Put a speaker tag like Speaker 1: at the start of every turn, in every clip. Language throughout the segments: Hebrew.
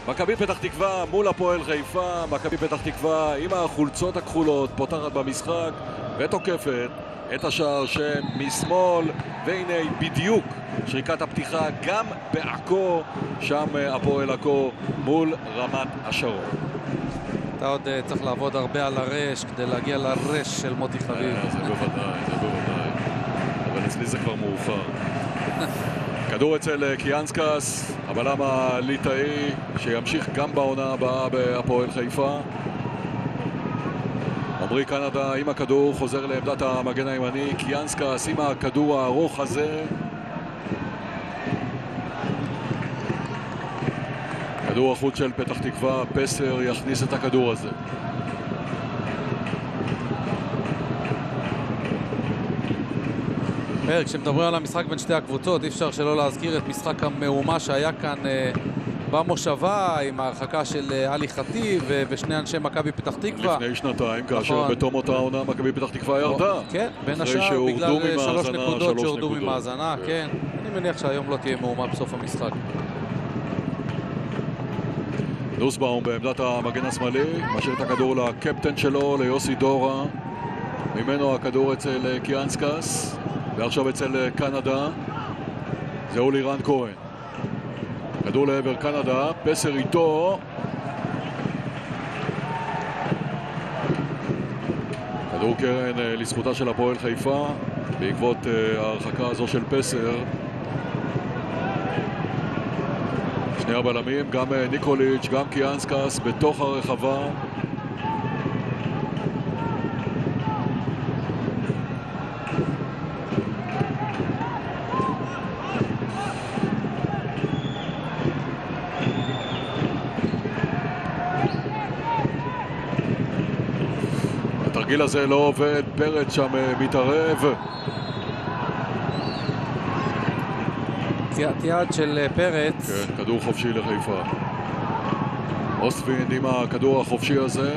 Speaker 1: מכבי פתח תקווה מול הפועל חיפה. מכבי פתח תקווה עם החולצות הכחולות פותחת במשחק ותוקפת את השער שמשמאל, והנה בדיוק שריקת הפתיחה גם בעכו, שם הפועל עכו מול רמת השרון.
Speaker 2: אתה עוד צריך לעבוד הרבה על הרש כדי להגיע לרש של מוטי חביב.
Speaker 1: זה בוודאי, אבל אצלי זה כבר מאוחר. כדור אצל קיאנסקס, הבלם הליטאי שימשיך גם בעונה הבאה בהפועל חיפה. עמרי קנדה עם הכדור חוזר לעמדת המגן הימני. קיאנסקס עם הכדור הארוך הזה. כדור החוץ של פתח תקווה, פסר יכניס את הכדור הזה.
Speaker 2: כשמדברים על המשחק בין שתי הקבוצות, אי אפשר שלא להזכיר את משחק המהומה שהיה כאן במושבה עם ההרחקה של אלי חטיב ושני אנשי מכבי פתח תקווה.
Speaker 1: לפני שנתיים, כאשר בתום אותה עונה מכבי פתח תקווה ירדה.
Speaker 2: כן, בין השאר בגלל 3 נקודות שהורדו ממאזנה, כן. אני מניח שהיום לא תהיה מהומה בסוף המשחק.
Speaker 1: נוסבאום בעמדת המגן השמאלי, משאיר את הכדור לקפטן שלו, ליוסי דורה. ממנו הכדור אצל קיאנסקס, ועכשיו אצל קנדה. זהו לירן כהן. כדור לעבר קנדה, פסר איתו. כדור קרן לזכותה של הפועל חיפה, בעקבות ההרחקה הזו של פסר. שני הבלמים, גם ניקוליץ', גם קיאנסקס, בתוך הרחבה. התרגיל הזה לא עובד, פרץ שם מתערב.
Speaker 2: יד של פרץ.
Speaker 1: כן, כדור חופשי לחיפה. אוסטווינד עם הכדור החופשי הזה.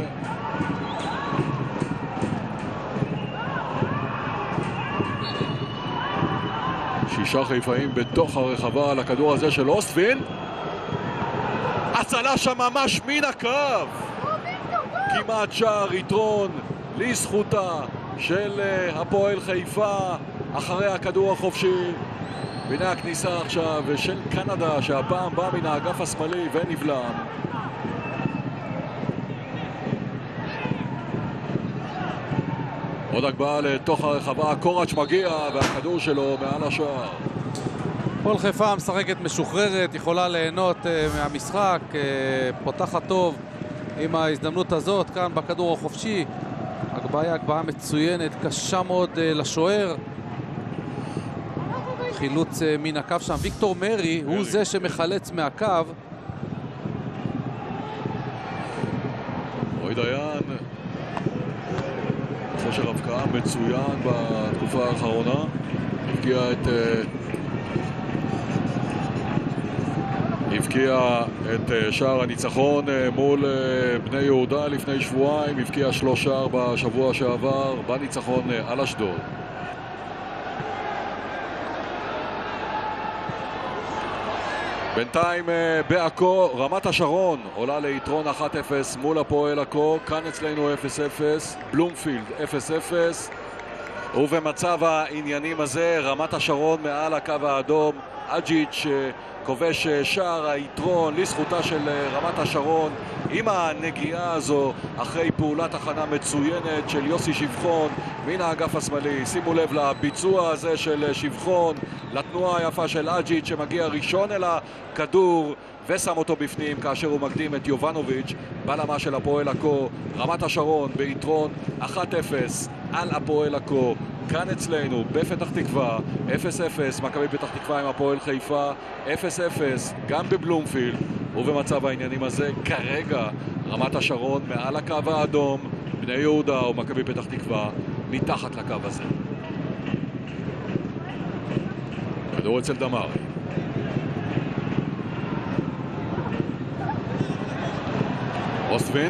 Speaker 1: שישה חיפאים בתוך הרחבה על הכדור הזה של אוסטווינד. הצלה שם ממש מן הקו. כמעט שער יתרון לזכותה של הפועל חיפה אחרי הכדור החופשי. והנה הכניסה עכשיו של קנדה, שהפעם בא מן האגף השמאלי ונבלם. עוד הגבהה לתוך הרחבה, קוראץ' מגיע והכדור שלו מעל השער.
Speaker 2: הפועל חיפה משחקת משוחררת, יכולה ליהנות מהמשחק, פותחת טוב עם ההזדמנות הזאת כאן בכדור החופשי. הגבהה מצוינת, קשה מאוד לשוער. חילוץ מן הקו שם, ויקטור מרי הוא זה שמחלץ מהקו.
Speaker 1: רועי דיין, כושר הבקעה מצוין בתקופה האחרונה, הבקיע את שער הניצחון מול בני יהודה לפני שבועיים, הבקיע 3 שער בשבוע שעבר בניצחון על אשדוד. בינתיים בעכו, רמת השרון עולה ליתרון 1-0 מול הפועל עכו. כאן אצלנו 0-0, בלומפילד 0-0. ובמצב העניינים הזה רמת השרון מעל הקו האדום. אג'יץ' כובש שער היתרון לזכותה של רמת השרון עם הנגיעה הזו אחרי פעולת הכנה מצוינת של יוסי שבחון מן האגף השמאלי. שימו לב לביצוע הזה של שבחון, לתנועה היפה של אג'יץ' שמגיע ראשון אל הכדור ושם אותו בפנים כאשר הוא מקדים את יובנוביץ', בלמה של הפועל עכו. רמת השרון ביתרון 1-0 על הפועל עכו. כאן אצלנו בפתח תקווה 0-0 מכבי פתח תקווה עם הפועל חיפה, 0-0 גם בבלומפילד. ובמצב העניינים הזה כרגע רמת השרון מעל הקו האדום, בני יהודה או מכבי פתח תקווה מתחת לקו הזה. כדור אצל דמרי. אוסטווינד.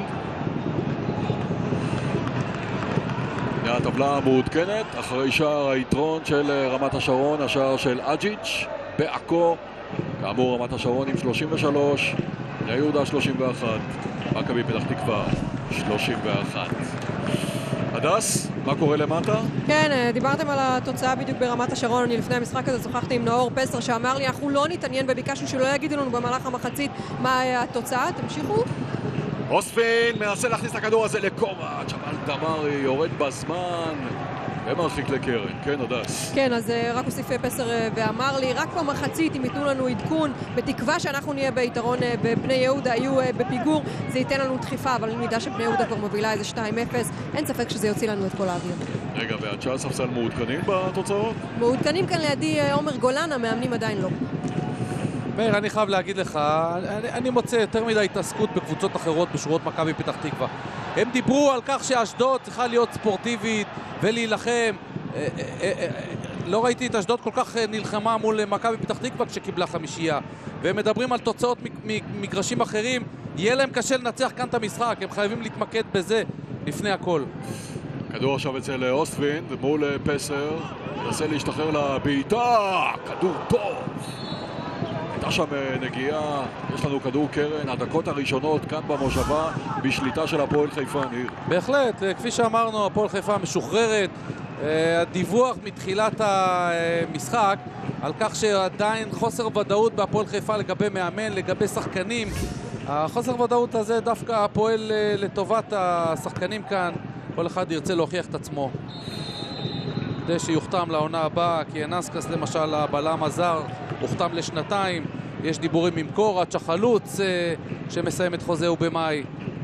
Speaker 1: הטבלה המעודכנת אחרי שער היתרון של רמת השרון, השער של אג'יץ' בעכו כאמור, רמת השרון עם 33, בני יהודה 31, מכבי פתח תקווה 31. הדס, מה קורה למטה?
Speaker 3: כן, דיברתם על התוצאה בדיוק ברמת השרון. אני לפני המשחק הזה שוחחתי עם נאור פסר שאמר לי אנחנו לא נתעניין וביקשנו שלא יגידו לנו במהלך המחצית מה היה התוצאה. תמשיכו.
Speaker 1: אוספין מנסה להכניס את הכדור הזה לקוראץ', אבל דמרי יורד בזמן ומרחיק לקרן. כן, הדס.
Speaker 3: כן, אז רק הוסיף פסר ואמר לי רק במחצית אם ייתנו לנו עדכון, בתקווה שאנחנו נהיה ביתרון ובני יהודה היו בפיגור, זה ייתן לנו דחיפה, אבל אם נדע שבני יהודה כבר מובילה איזה 2-0, אין ספק שזה יוציא לנו את כל האוויר.
Speaker 1: רגע, והאנשי הספסל מעודכנים בתוצאות?
Speaker 3: מעודכנים כאן לידי עומר גולן, המאמנים עדיין לא.
Speaker 2: מאיר, אני חייב להגיד לך, אני מוצא יותר מדי התעסקות בקבוצות אחרות בשורות מכבי פתח תקווה. הם דיברו על כך שאשדוד צריכה להיות ספורטיבית ולהילחם. לא ראיתי את אשדוד כל כך נלחמה מול מכבי פתח תקווה כשקיבלה חמישייה. והם מדברים על תוצאות מגרשים אחרים. יהיה להם קשה לנצח כאן את המשחק, הם חייבים להתמקד בזה לפני הכל.
Speaker 1: כדור עכשיו אצל אוסטבין, מול פסר, מנסה להשתחרר לבעיטה, כדור טוב. הייתה שם נגיעה, יש לנו כדור קרן, הדקות הראשונות כאן במושבה בשליטה של הפועל חיפה, ניר.
Speaker 2: בהחלט, כפי שאמרנו, הפועל חיפה משוחררת. הדיווח מתחילת המשחק על כך שעדיין חוסר ודאות בהפועל חיפה לגבי מאמן, לגבי שחקנים. החוסר ודאות הזה דווקא הפועל לטובת השחקנים כאן. כל אחד ירצה להוכיח את עצמו כדי שיוחתם לעונה הבאה, כי אנסקס למשל הבלם הזר הוחתם לשנתיים. יש דיבורים עם קוראץ' החלוץ שמסיים את חוזהו במאי.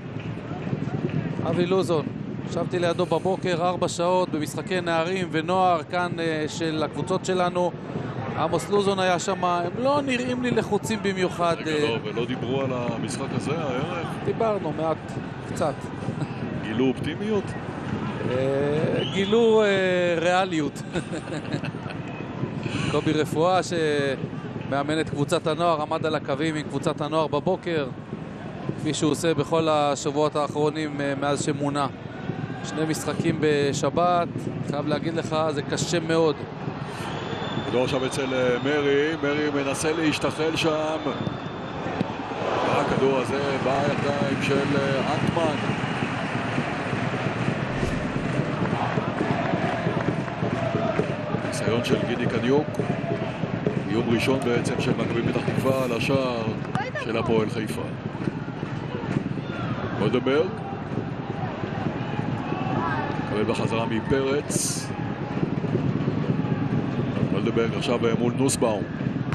Speaker 2: אבי לוזון, ישבתי לידו בבוקר 4 שעות במשחקי נערים ונוער כאן של הקבוצות שלנו. עמוס לוזון היה שם, הם לא נראים לי לחוצים במיוחד.
Speaker 1: רגע, לא, ולא דיברו על המשחק הזה הערב?
Speaker 2: דיברנו מעט, קצת.
Speaker 1: גילו אופטימיות?
Speaker 2: גילו ריאליות. קובי רפואה שמאמן את קבוצת הנוער עמד על הקווים עם קבוצת הנוער בבוקר, כפי שהוא עושה בכל השבועות האחרונים מאז שמונה. 2 משחקים בשבת, חייב להגיד לך, זה קשה מאוד.
Speaker 1: כדור עכשיו אצל מרי, מרי מנסה להשתחל שם. הכדור הזה בידיים של אנטמן. ניסיון של גידי קניוק. איום ראשון בעצם של מכבי פתח תקווה על השער של הפועל חיפה. גולדנברג. קבל בחזרה מפרץ. גולדנברג עכשיו מול נוסבאום.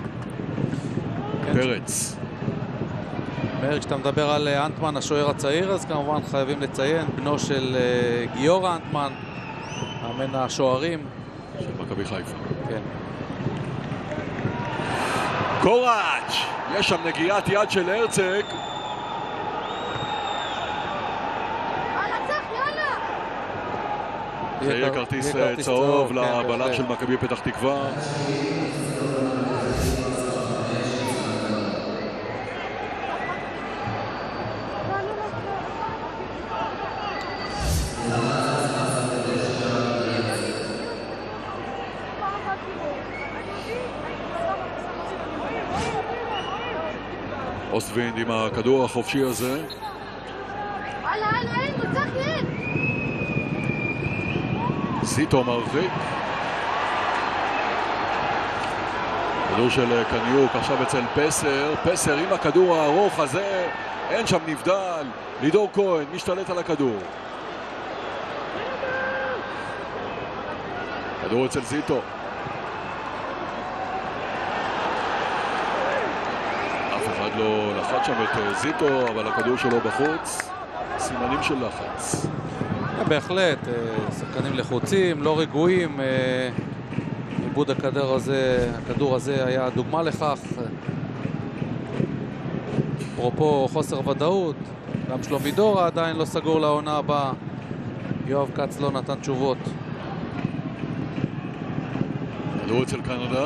Speaker 1: פרץ.
Speaker 2: מאיר, כשאתה מדבר על אנטמן, השוער הצעיר, אז כמובן חייבים לציין בנו של גיורא אנטמן, מאמן השוערים
Speaker 1: של מכבי חיפה.
Speaker 2: כן.
Speaker 1: קוראץ', יש שם נגיעת יד של הרצג. זה יהיה כרטיס צהוב לבלם של מכבי פתח תקווה. אוסטבין עם הכדור החופשי הזה. זיטו מרחיק. כדור של קניוק עכשיו אצל פסר. פסר עם הכדור הארוך הזה, אין שם נבדל. לידור כהן משתלט על הכדור. כדור אצל זיטו. אף אחד לא לחץ שם את זיטו, אבל הכדור שלו בחוץ. סימנים של לחץ.
Speaker 2: בהחלט, שחקנים לחוצים, לא רגועים. עיבוד הכדור הזה היה דוגמה לכך. אפרופו חוסר ודאות, גם שלומי דורה עדיין לא סגור לעונה הבאה. יואב קץ לא נתן תשובות.
Speaker 1: כדור אצל קנדה.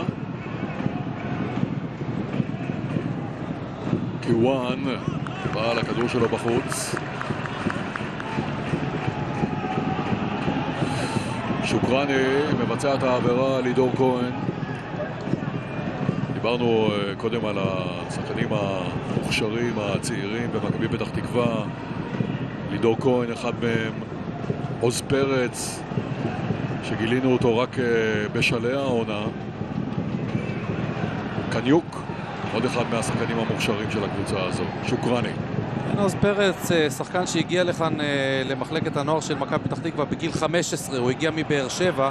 Speaker 1: קיוואן בא על הכדור שלו בחוץ. שוקרני מבצע את העבירה לידור כהן. דיברנו קודם על השחקנים המוכשרים, הצעירים במכבי פתח תקווה. לידור כהן אחד מהם, עוז פרץ שגילינו אותו רק בשלהי העונה, קניוק, עוד אחד מהשחקנים המוכשרים של הקבוצה הזו, שוקרני.
Speaker 2: עוז פרץ, שחקן שהגיע לכאן למחלקת הנוער של מכבי פתח תקווה בגיל 15, הוא הגיע מבאר שבע.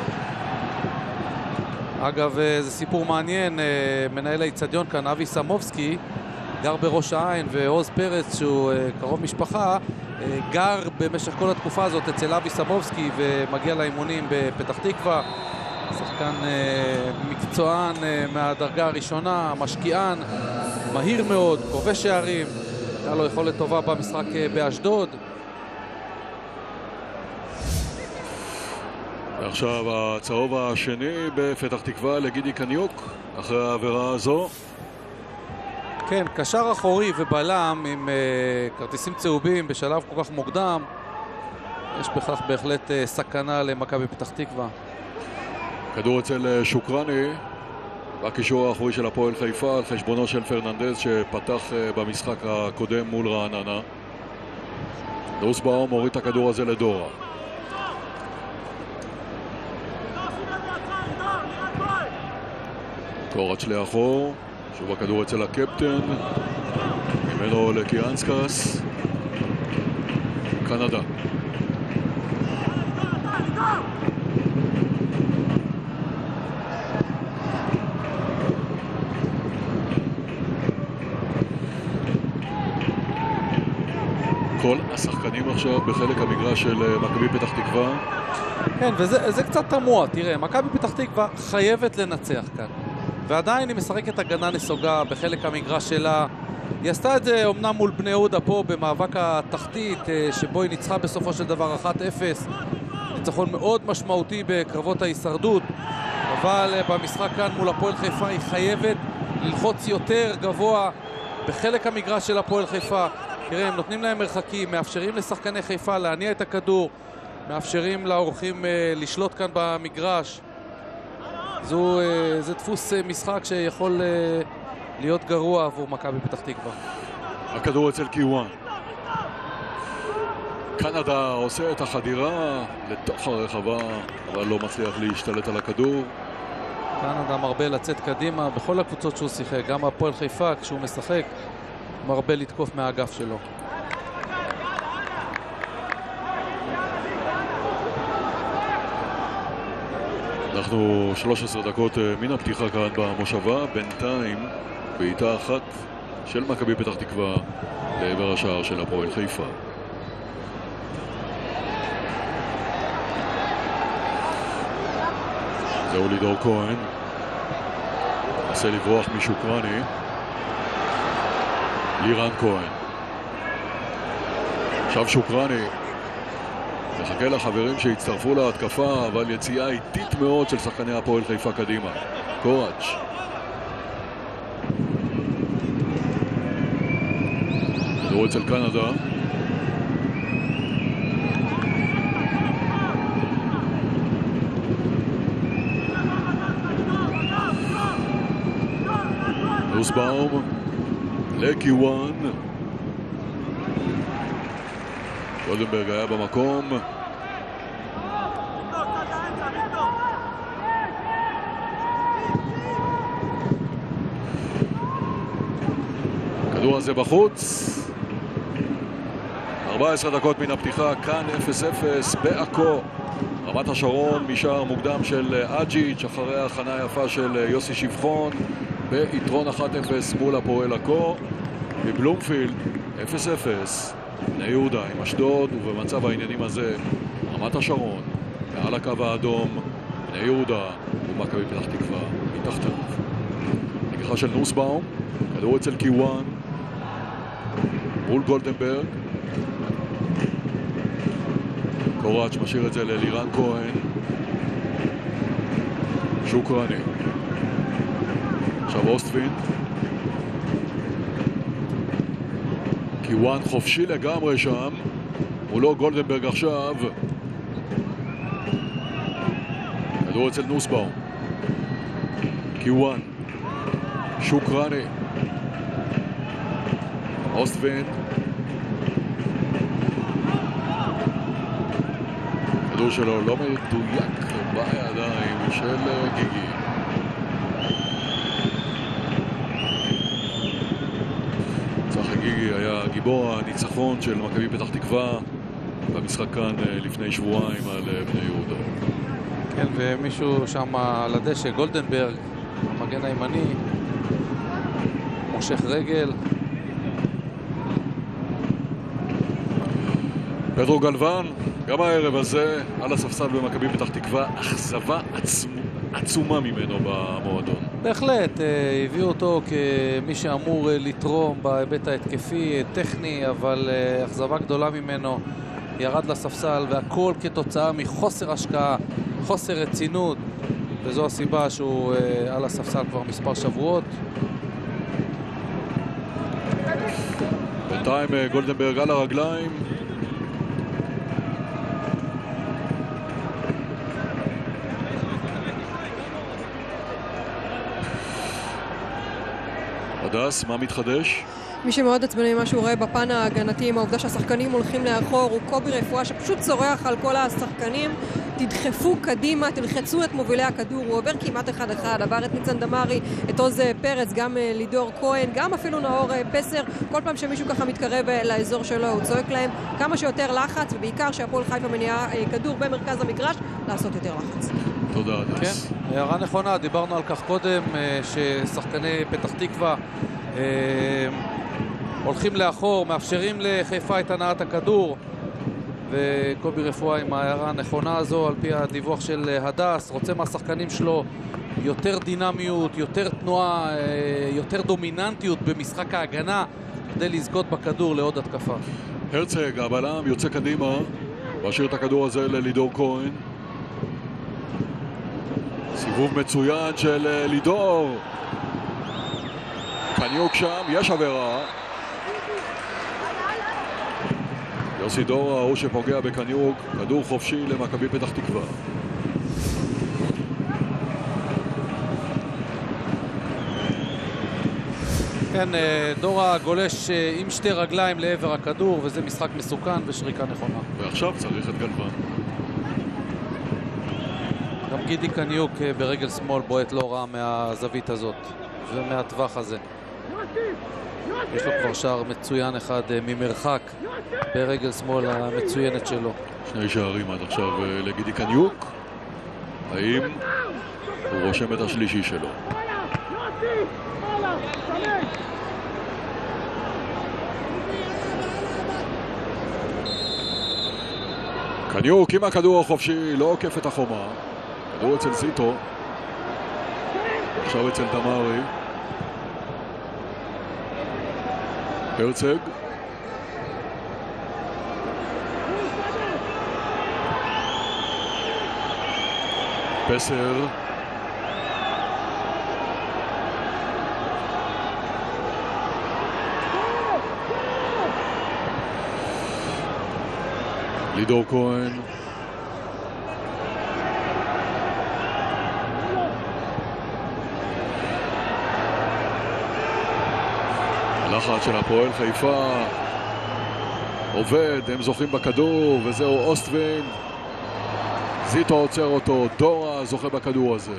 Speaker 2: אגב, זה סיפור מעניין, מנהל האיצטדיון כאן, אבי סמובסקי, גר בראש העין, ועוז פרץ, שהוא קרוב משפחה, גר במשך כל התקופה הזאת אצל אבי סמובסקי ומגיע לאימונים בפתח תקווה. שחקן מקצוען מהדרגה הראשונה, משקיען, מהיר מאוד, כובש שערים, היה לו יכולת טובה במשחק באשדוד.
Speaker 1: ועכשיו הצהוב השני בפתח תקווה לגידי קניוק אחרי העבירה הזו.
Speaker 2: כן, קשר אחורי ובלם עם כרטיסים צהובים בשלב כל כך מוקדם, יש בכך בהחלט סכנה למכבי פתח תקווה.
Speaker 1: כדור אצל שוקרני בקישור האחורי של הפועל חיפה על חשבונו של פרננדז שפתח במשחק הקודם מול רעננה. נוסבאום מוריד את הכדור הזה לדורה. קורץ' לאחור, שוב הכדור אצל הקפטן, ממנו לקיאנסקס, קנדה. כל השחקנים עכשיו בחלק המגרש של מכבי פתח תקווה.
Speaker 2: כן, וזה קצת תמוה, תראה, מכבי פתח תקווה חייבת לנצח כאן. ועדיין היא משחקת הגנה נסוגה בחלק המגרש שלה. היא עשתה את זה אומנם מול בני יהודה פה במאבק התחתית, שבו היא ניצחה בסופו של דבר 1-0. ניצחון מאוד משמעותי בקרבות ההישרדות. אבל במשחק כאן מול הפועל חיפה היא חייבת ללחוץ יותר גבוה בחלק המגרש של הפועל חיפה. תראה, הם נותנים להם מרחקים, מאפשרים לשחקני חיפה להניע את הכדור, מאפשרים לאורחים לשלוט כאן במגרש. זה דפוס משחק שיכול להיות גרוע עבור מכבי פתח תקווה.
Speaker 1: הכדור אצל קיוואן. קנדה עושה את החדירה לתוך הרחבה, אבל לא מצליח להשתלט על הכדור.
Speaker 2: קנדה מרבה לצאת קדימה בכל הקבוצות שהוא שיחק, גם הפועל חיפה כשהוא משחק מרבה לתקוף מהאגף שלו.
Speaker 1: אנחנו 13 דקות מן הפתיחה כאן במושבה, בינתיים בעיטה אחת של מכבי פתח תקווה לעבר השער של הפועל חיפה. זהו לידור כהן, מנסה לברוח משוקרני. לירן כהן, עכשיו שוקרני מחכה לחברים שהצטרפו להתקפה, אבל יציאה איטית מאוד של שחקני הפועל חיפה קדימה. קורץ' כדור אצל קנדה, נוסבאום לקיוואן, גולדנברג היה במקום. הכדור הזה בחוץ. 14 דקות מן הפתיחה, כאן 0-0 בעכו. רמת השרון משער מוקדם של אג'יץ' אחרי ההכנה יפה של יוסי שבחון ביתרון 1-0 מול הפועל עכו. בבלומפילד 0-0 בני יהודה עם אשדוד, ובמצב העניינים הזה רמת השרון מעל הקו האדום, בני יהודה ומכבי פתח תקווה מתחתיו. נגיחה של נוסבאום, כדור אצל קיוואן מול גולדנברג. קורץ' משאיר את זה ללירן כהן. שוקרני, עכשיו אוסטווין. קיוואן חופשי לגמרי שם, מולו גולדנברג עכשיו. כדור אצל נוסבאום. קיוואן שוקרני. אוסטווין. הכדור שלו לא מדויק בידיים של גיגי. צחי גיגי היה גיבור הניצחון של מכבי פתח תקווה במשחק כאן לפני שבועיים על בני יהודה.
Speaker 2: כן, ומישהו שם על הדשא, גולדנברג, המגן הימני, מושך רגל.
Speaker 1: פדרו גלוון, גם הערב הזה על הספסל במכבי פתח תקווה, אכזבה עצומה ממנו במועדון.
Speaker 2: בהחלט, הביאו אותו כמי שאמור לתרום בהיבט ההתקפי, טכני, אבל אכזבה גדולה ממנו. ירד לספסל, והכל כתוצאה מחוסר השקעה, חוסר רצינות, וזו הסיבה שהוא על הספסל כבר מספר שבועות.
Speaker 1: בינתיים גולדנברג על הרגליים. הדס, מה מתחדש?
Speaker 3: מי שמאוד עצבני מה שהוא רואה בפן ההגנתי עם העובדה שהשחקנים הולכים לאחור הוא קובי רפואה שפשוט צורח על כל השחקנים. תדחפו קדימה, תלחצו את מובילי הכדור. הוא עובר כמעט אחד-אחד, עבר את ניצן דמרי, את עוז פרץ, גם לידור כהן, גם אפילו נאור פסר. כל פעם שמישהו ככה מתקרב לאזור שלו הוא צועק להם כמה שיותר לחץ, ובעיקר שהפועל חיפה מניעה כדור במרכז המגרש לעשות יותר לחץ.
Speaker 1: תודה, הדס.
Speaker 2: כן, הערה נכונה, דיברנו על כך קודם, ששחקני פתח תקווה הולכים לאחור, מאפשרים לחיפה את הנעת הכדור, וקובי רפואה עם ההערה הנכונה הזו, על פי הדיווח של הדס, רוצה מהשחקנים שלו יותר דינמיות, יותר תנועה, יותר דומיננטיות במשחק ההגנה, כדי לזכות בכדור לעוד התקפה.
Speaker 1: הרצג, הבלם, יוצא קדימה, משאיר את הכדור הזה ללידור כהן. סיבוב מצוין של לידור. קניוק שם, יש עבירה. יוסי דורה הוא שפוגע בקניוק, כדור חופשי למכבי פתח תקווה.
Speaker 2: כן, דורה גולש עם שתי רגליים לעבר הכדור, וזה משחק מסוכן ושריקה נכונה.
Speaker 1: ועכשיו צריך את גלוון.
Speaker 2: גם גידי קניוק ברגל שמאל בועט לא רע מהזווית הזאת ומהטווח הזה. יש לו כבר שער מצוין אחד ממרחק ברגל שמאל המצוינת שלו.
Speaker 1: שני שערים עד עכשיו לגידי קניוק. האם הוא רושם את השלישי שלו? קניוק עם הכדור החופשי לא עוקף את החומה. כדור אצל זיטו, עכשיו אצל דמרי. הרצג, פסר, לידור כהן, לחץ של הפועל חיפה עובד, הם זוכים בכדור, וזהו אוסטווין. זיטו עוצר אותו, דורה זוכה בכדור הזה.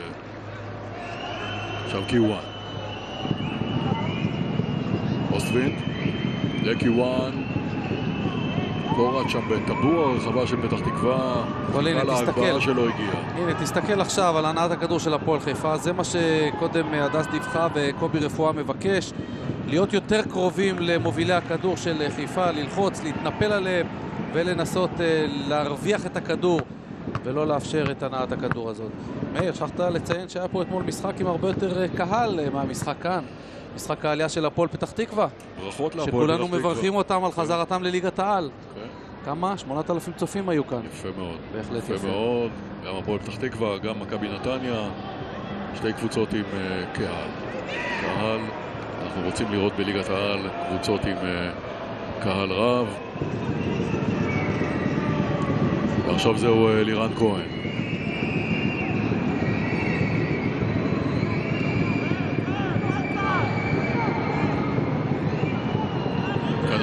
Speaker 1: עכשיו קיוואן, אוסטווין לקיוואן, קורת שם בטבור הרחבה של פתח תקווה.
Speaker 2: אבל הנה, תסתכל.
Speaker 1: שלו הגיע.
Speaker 2: הנה, תסתכל עכשיו על הנעת הכדור של הפועל חיפה. זה מה שקודם הדס דיווחה וקובי רפואה מבקש. להיות יותר קרובים למובילי הכדור של חיפה, ללחוץ, להתנפל עליהם ולנסות להרוויח את הכדור ולא לאפשר את הנעת הכדור הזאת. מאיר, שכחת לציין שהיה פה אתמול משחק עם הרבה יותר קהל מהמשחק כאן. משחק העלייה של הפועל פתח תקווה.
Speaker 1: ברכות להפועל פתח תקווה.
Speaker 2: שכולנו מברכים אותם על חזרתם לליגת העל. כמה? 8,000 צופים היו כאן.
Speaker 1: יפה מאוד.
Speaker 2: בהחלט יפה.
Speaker 1: יפה מאוד. גם הפועל פתח תקווה, גם מכבי נתניה. שתי קבוצות עם קהל. אנחנו רוצים לראות בליגת העל קבוצות עם קהל רב. ועכשיו זהו לירן כהן.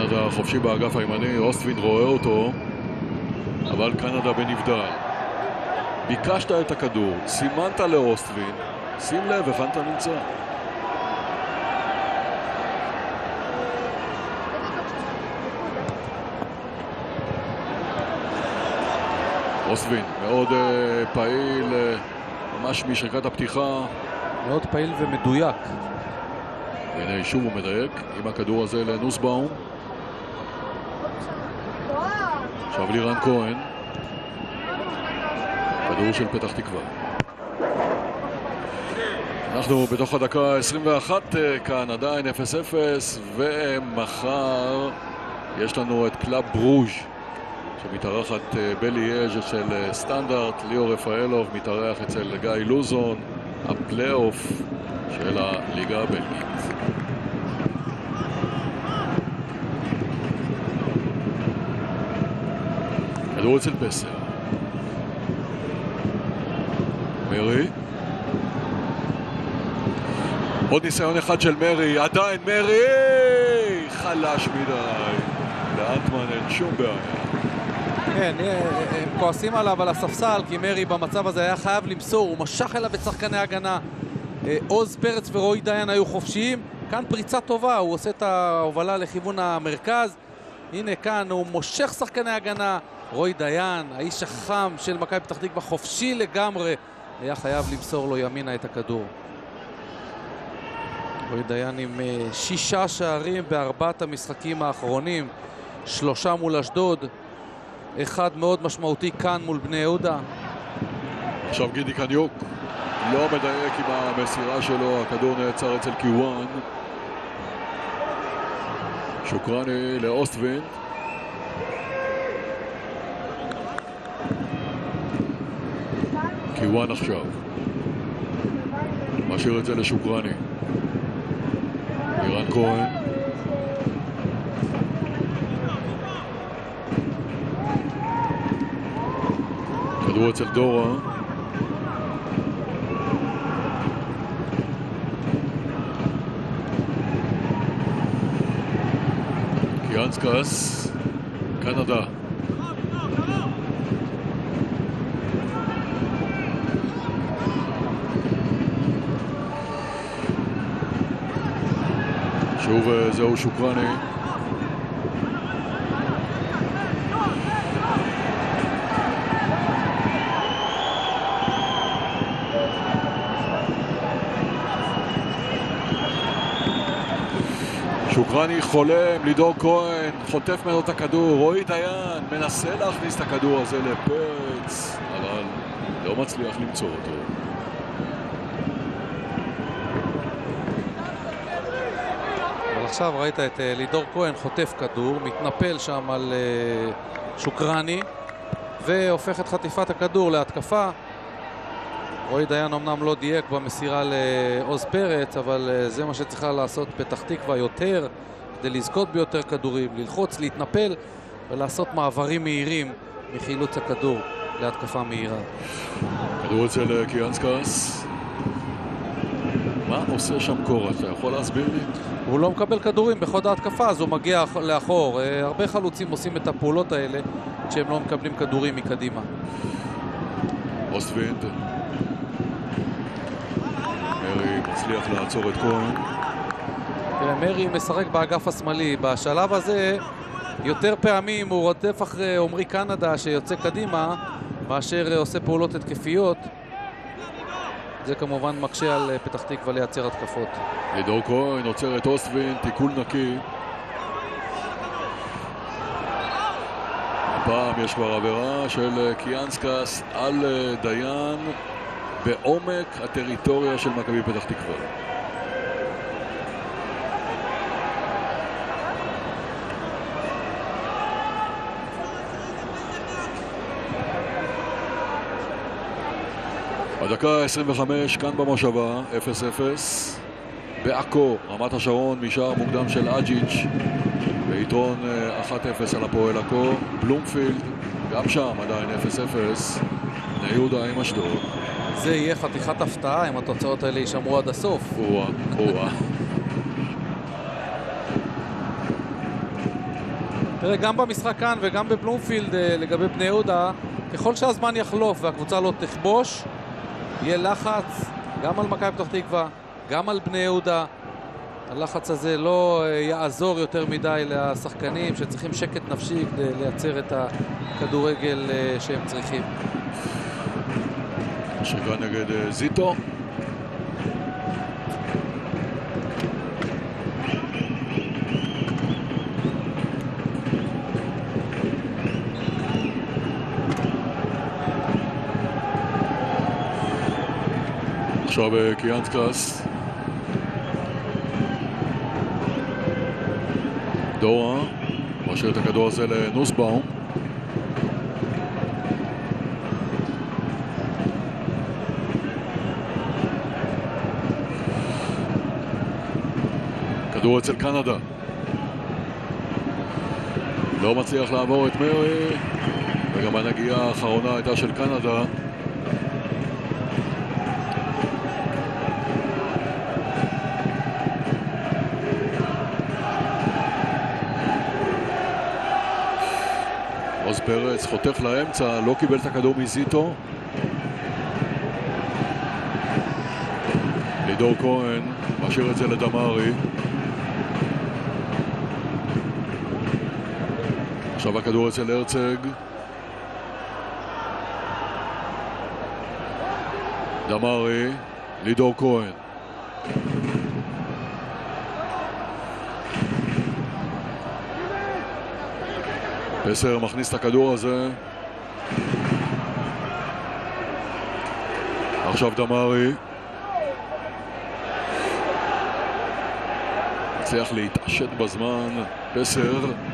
Speaker 1: קנדה חופשי באגף הימני, אוסטווין רואה אותו, אבל קנדה בנבדל. ביקשת את הכדור, סימנת לאוסטווין, שים לב איפה אתה נמצא. אוסטווין מאוד פעיל, ממש משריקת הפתיחה.
Speaker 2: מאוד פעיל ומדויק.
Speaker 1: הנה שוב הוא מדייק עם הכדור הזה לנוסבאום. עכשיו לירן כהן, כדור של פתח תקווה. אנחנו בתוך הדקה 21 כאן, עדיין 0-0, ומחר יש לנו את קלאב ברוז' שמתארחת בליאז' של סטנדרט. ליאור רפאלוב מתארח אצל גיא לוזון, הפלייאוף של הליגה הבלגית. כדור אצל פסר. מרי. עוד ניסיון אחד של מרי, עדיין מרי! חלש מדי. לאנטמן אין שום בעיה.
Speaker 2: כן, הם כועסים עליו על הספסל, כי מרי במצב הזה היה חייב למסור, הוא משך אליו את שחקני הגנה. עוז פרץ ורועי דיין היו חופשיים, כאן פריצה טובה, הוא עושה את ההובלה לכיוון המרכז. הנה כאן הוא מושך שחקני הגנה, רועי דיין, האיש החם של מכבי פתח תקווה, חופשי לגמרי, היה חייב למסור לו ימינה את הכדור. רועי דיין עם 6 שערים בארבעת המשחקים האחרונים, 3 מול אשדוד, 1 מאוד משמעותי כאן מול בני יהודה.
Speaker 1: עכשיו גידי קניוק לא מדייק עם המסירה שלו, הכדור נעצר אצל קיוואן. שוקרני לאוסטווין. קיוואן עכשיו משאיר את זה לשוקרני. לירן כהן, כדור אצל דורה. קיאנסקס, קנדה. שוב זהו שוקרני. שוקרני חולם, לידור כהן חוטף ממנו את הכדור, רועי דיין מנסה להכניס את הכדור הזה לפרץ, אבל לא מצליח למצוא אותו.
Speaker 2: אבל עכשיו ראית את לידור כהן חוטף כדור, מתנפל שם על שוקרני והופך את חטיפת הכדור להתקפה. רועי דיין אמנם לא דייק במסירה לעוז פרץ, אבל זה מה שצריכה לעשות פתח תקווה יותר, כדי לזכות ביותר כדורים, ללחוץ, להתנפל ולעשות מעברים מהירים מחילוץ הכדור להתקפה מהירה.
Speaker 1: כדור אצל קיאנסקס. מה עושה שם קורה? אתה יכול להסביר לי?
Speaker 2: הוא לא מקבל כדורים בחוד ההתקפה, אז הוא מגיע לאחור. הרבה חלוצים עושים את הפעולות האלה כשהם לא מקבלים כדורים מקדימה.
Speaker 1: אוסטווין. מרי מצליח לעצור את כהן.
Speaker 2: מרי משחק באגף השמאלי. בשלב הזה יותר פעמים הוא רודף אחרי עומרי קנדה שיוצא קדימה מאשר עושה פעולות התקפיות. זה כמובן מקשה על פתח תקווה לייצר התקפות.
Speaker 1: לידור כהן עוצר את אוסטווין, תיקול נקי. הפעם יש כבר עבירה של קיאנסקס על דיין בעומק הטריטוריה של מכבי פתח תקווה. בדקה 25 כאן במושבה, 0-0. בעכו, רמת השרון, משער מוקדם של אג'יץ' ביתרון 1-0 על הפועל עכו. בלומפילד, גם שם עדיין 0-0. בני יהודה עם אשדוד.
Speaker 2: זה יהיה חתיכת הפתעה אם התוצאות האלה יישמרו עד הסוף.
Speaker 1: או
Speaker 2: תראה, גם במשחק כאן וגם בבלומפילד לגבי בני יהודה, ככל שהזמן יחלוף והקבוצה לא תכבוש, יהיה לחץ גם על מכבי פתח תקווה, גם על בני יהודה. הלחץ הזה לא יעזור יותר מדי לשחקנים שצריכים שקט נפשי כדי לייצר את הכדורגל שהם צריכים.
Speaker 1: שגה נגד זיטו. עכשיו קיאנסקס. דורה משאיר את הכדור הזה לנוסבאום. כדור אצל קנדה, לא מצליח לעבור את מרי, וגם הנגיעה האחרונה הייתה של קנדה. עוז פרץ חותך לאמצע, לא קיבל את הכדור מזיטו. לידור כהן משאיר את זה לדמרי. עכשיו הכדור אצל הרצג. דמרי, לידור כהן. פסר מכניס את הכדור הזה. עכשיו דמרי. הצליח להתעשת בזמן. פסר.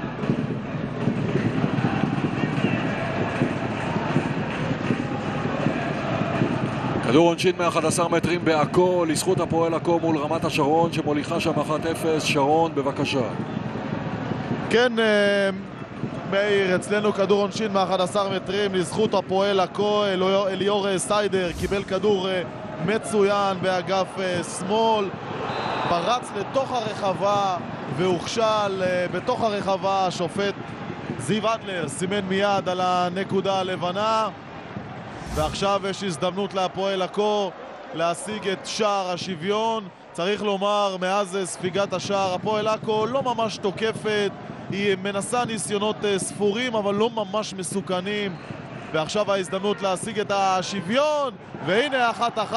Speaker 1: כדור עונשין מ-11 מטרים בעכו, לזכות הפועל עכו מול רמת השרון שמוליכה שם 1-0. שרון, בבקשה.
Speaker 4: כן, מאיר, אצלנו כדור עונשין מ-11 מטרים לזכות הפועל עכו. אליאור סיידר קיבל כדור מצוין באגף שמאל, פרץ לתוך הרחבה והוכשל בתוך הרחבה. השופט זיו אדלר סימן מיד על הנקודה הלבנה, ועכשיו יש הזדמנות להפועל עכו להשיג את שער השוויון. צריך לומר, מאז ספיגת השער הפועל עכו לא ממש תוקפת, היא מנסה ניסיונות ספורים אבל לא ממש מסוכנים, ועכשיו ההזדמנות להשיג את השוויון, והנה 1-1.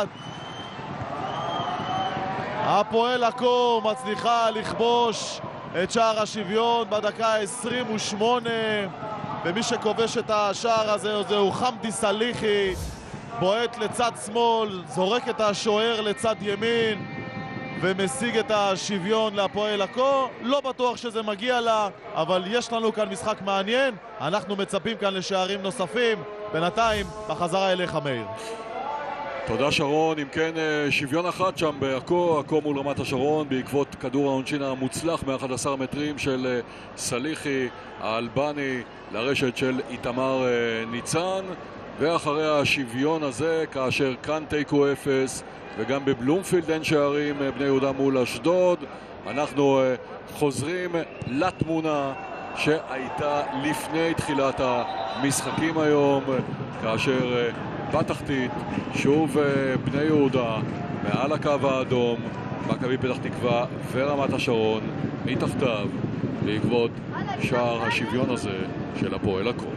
Speaker 4: הפועל עכו מצליחה לכבוש את שער השוויון בדקה 28, ומי שכובש את השער הזה זהו חמדי סליחי, בועט לצד שמאל, זורק את השוער לצד ימין ומשיג את השוויון להפועל עכו. לא בטוח שזה מגיע לה, אבל יש לנו כאן משחק מעניין, אנחנו מצפים כאן לשערים נוספים. בינתיים בחזרה אליך מאיר.
Speaker 1: תודה שרון. אם כן, שוויון אחת שם בעכו, עכו מול רמת השרון, בעקבות כדור העונשין המוצלח מ-11 מטרים של סליחי האלבני לרשת של איתמר ניצן. ואחרי השוויון הזה, כאשר כאן תיקו 0 וגם בבלומפילד אין שערים, בני יהודה מול אשדוד, אנחנו חוזרים לתמונה שהייתה לפני תחילת המשחקים היום, כאשר בתחתית שוב בני יהודה מעל הקו האדום, מכבי פתח תקווה ורמת השרון מתחתיו, בעקבות שער השוויון הזה של הפועל עכו.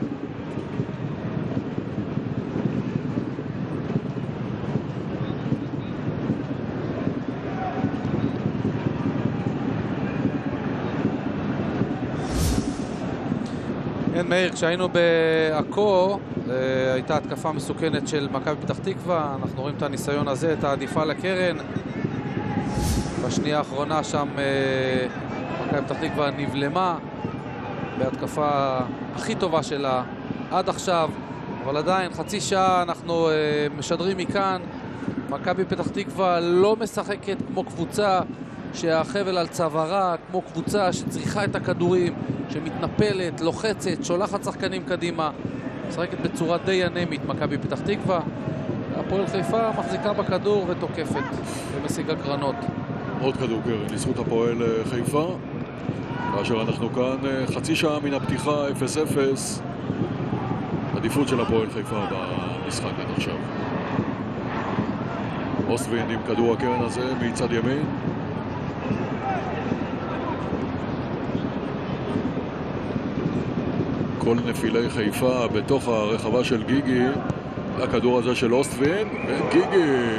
Speaker 2: כן, מאיר, כשהיינו בעכו הייתה התקפה מסוכנת של מכבי פתח תקווה. אנחנו רואים את הניסיון הזה, את העדיפה לקרן. בשנייה האחרונה שם מכבי פתח תקווה נבלמה בהתקפה הכי טובה שלה עד עכשיו, אבל עדיין חצי שעה אנחנו משדרים מכאן. מכבי פתח תקווה לא משחקת כמו קבוצה שהחבל על צווארה, כמו קבוצה שצריכה את הכדורים, שמתנפלת, לוחצת, שולחת שחקנים קדימה, משחקת בצורה די אנמית מכבי פתח תקווה. הפועל חיפה מחזיקה בכדור ותוקפת ומשיגה קרנות.
Speaker 1: עוד כדור קרן לזכות הפועל חיפה. כאשר אנחנו כאן חצי שעה מן הפתיחה 0-0. עדיפות של הפועל חיפה במשחק עד עכשיו. אוסטווין עם כדור הקרן הזה מצד ימין. כל נפילי חיפה בתוך הרחבה של גיגי. הכדור הזה של אוסטווין, וגיגי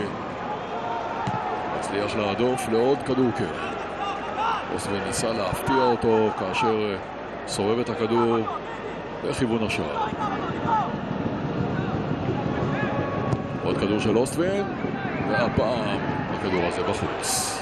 Speaker 1: הצליח להדוף לעוד כדור קרן. אוסטווין ניסה להפתיע אותו כאשר סובב את הכדור לכיוון השער. עוד כדור של אוסטווין, והפעם הכדור הזה בחוץ.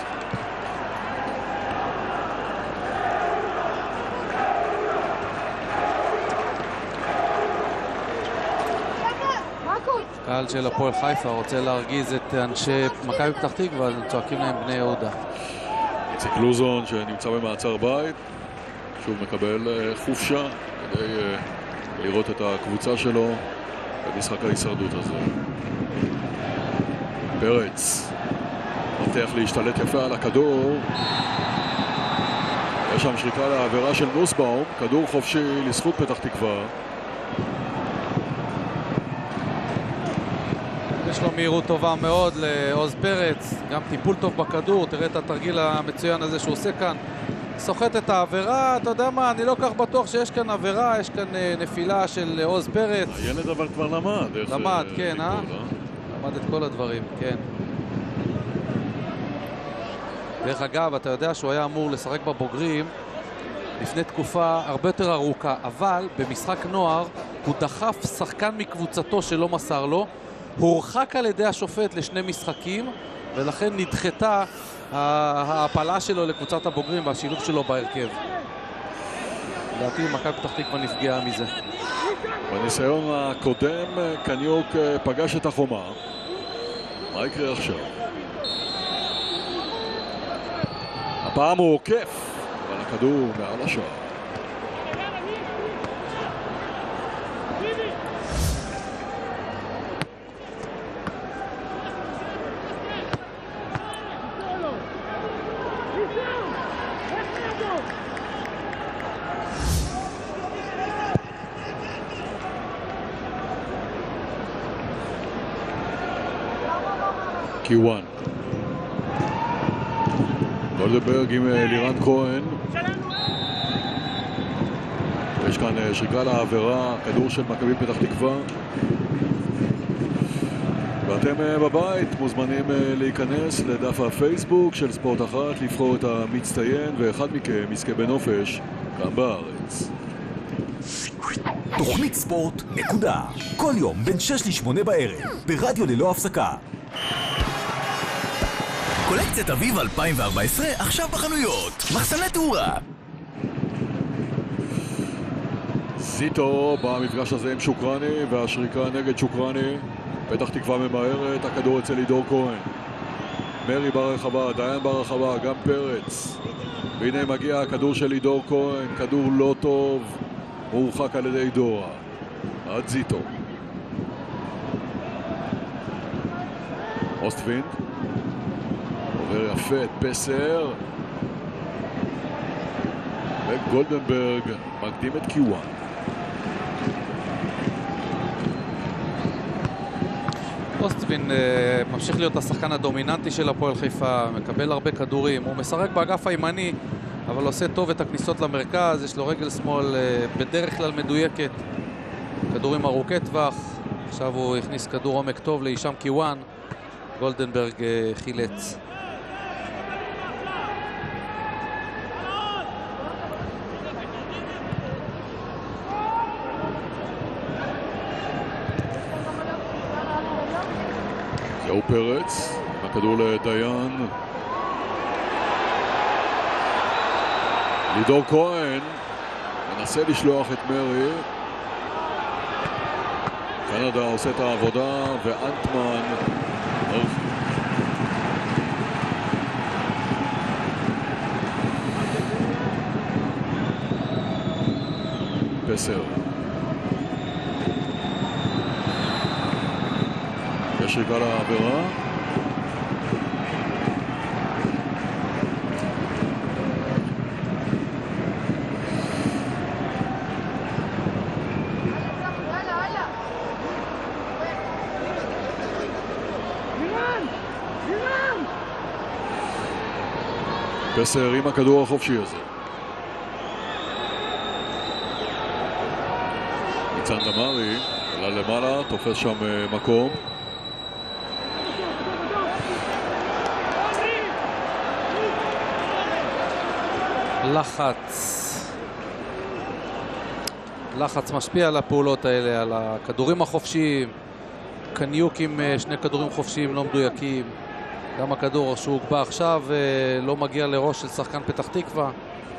Speaker 2: קהל של הפועל חיפה רוצה להרגיז את אנשי מכבי פתח תקווה, אז הם צועקים להם בני יהודה.
Speaker 1: איציק לוזון שנמצא במעצר בית, שוב מקבל חופשה כדי לראות את הקבוצה שלו במשחק ההישרדות הזה. פרץ מבטיח להשתלט יפה על הכדור. יש שם שריקה לעבירה של נוסבאום, כדור חופשי לזכות פתח תקווה.
Speaker 2: יש לו מהירות טובה מאוד לעוז פרץ, גם טיפול טוב בכדור. תראה את התרגיל המצוין הזה שהוא עושה כאן, סוחט את העבירה. אתה יודע מה, אני לא כך בטוח שיש כאן עבירה, יש כאן נפילה של עוז פרץ.
Speaker 1: הילד אבל כבר למד.
Speaker 2: למד, כן, למד את כל הדברים, כן. דרך אגב, אתה יודע שהוא היה אמור לשחק בבוגרים לפני תקופה הרבה יותר ארוכה, אבל במשחק נוער הוא דחף שחקן מקבוצתו שלא מסר לו, הורחק על ידי השופט לשני משחקים, ולכן נדחתה ההפלה שלו לקבוצת הבוגרים והשילוב שלו בהרכב. לדעתי מכבי פתח תקווה נפגעה מזה.
Speaker 1: בניסיון הקודם קניוק פגש את החומה. מה יקרה עכשיו? הפעם הוא עוקף, אבל הכדור מעל השער. קיוואן. גולדנברג עם לירן כהן. יש כאן שריקה לעבירה, כדור של מכבי פתח תקווה. ואתם בבית מוזמנים להיכנס לדף הפייסבוק של ספורט אחת, לבחור את המצטיין, ואחד מכם יזכה בנופש גם בארץ.
Speaker 5: תוכנית ספורט נקודה, כל יום בין 6 ל-8 בערב ברדיו ללא הפסקה. קולקציית אביב 2014 עכשיו בחנויות. מחסני תאורה.
Speaker 1: זיטו במפגש הזה עם שוקרני, והשריקה נגד שוקרני. פתח תקווה ממהרת, הכדור אצל לידור כהן. מרי ברחבה, דיין ברחבה, גם פרץ. והנה מגיע הכדור של לידור כהן, כדור לא טוב, מורחק על ידי דורה. עד זיטו. אוסטווין. עובר יפה את פסר. וגולדנברג מקדים את קיוואן.
Speaker 2: אוסטווין ממשיך להיות השחקן הדומיננטי של הפועל חיפה, מקבל הרבה כדורים, הוא משחק באגף הימני, אבל עושה טוב את הכניסות למרכז, יש לו רגל שמאל בדרך כלל מדויקת, כדורים ארוכי טווח. עכשיו הוא הכניס כדור עומק טוב להישם קיוואן, גולדנברג חילץ.
Speaker 1: זהו פרץ, הכדור לדיין. לידור כהן מנסה לשלוח את מרי. קנדה עושה את העבודה, ואנטמן פסר. יש שריקה לעבירה. פסר עם הכדור החופשי הזה. ניצן דמרי עלה למעלה, תופס שם מקום.
Speaker 2: לחץ משפיע על הפעולות האלה, על הכדורים החופשיים. קניוק עם שני כדורים חופשיים לא מדויקים. גם הכדור שהוגבה עכשיו לא מגיע לראש של שחקן פתח תקווה.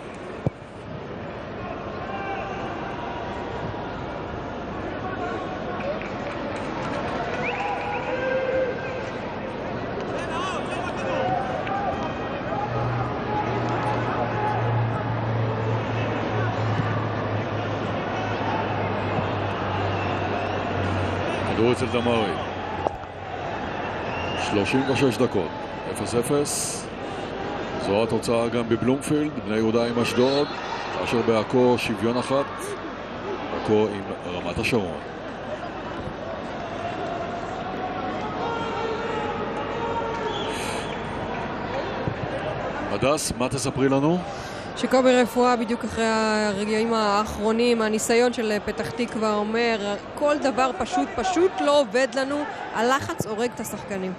Speaker 1: כדור אצל דמרי. 36 דקות, 0-0. זו התוצאה גם בבלומפילד, בני יהודה עם אשדוד, כאשר בעכו שוויון אחת, עכו עם רמת השרון. הדס, מה תספרי לנו?
Speaker 3: שקובי רפואה בדיוק אחרי הרגעים האחרונים, הניסיון של פתח תקווה אומר, כל דבר פשוט לא עובד לנו, הלחץ הורג את השחקנים.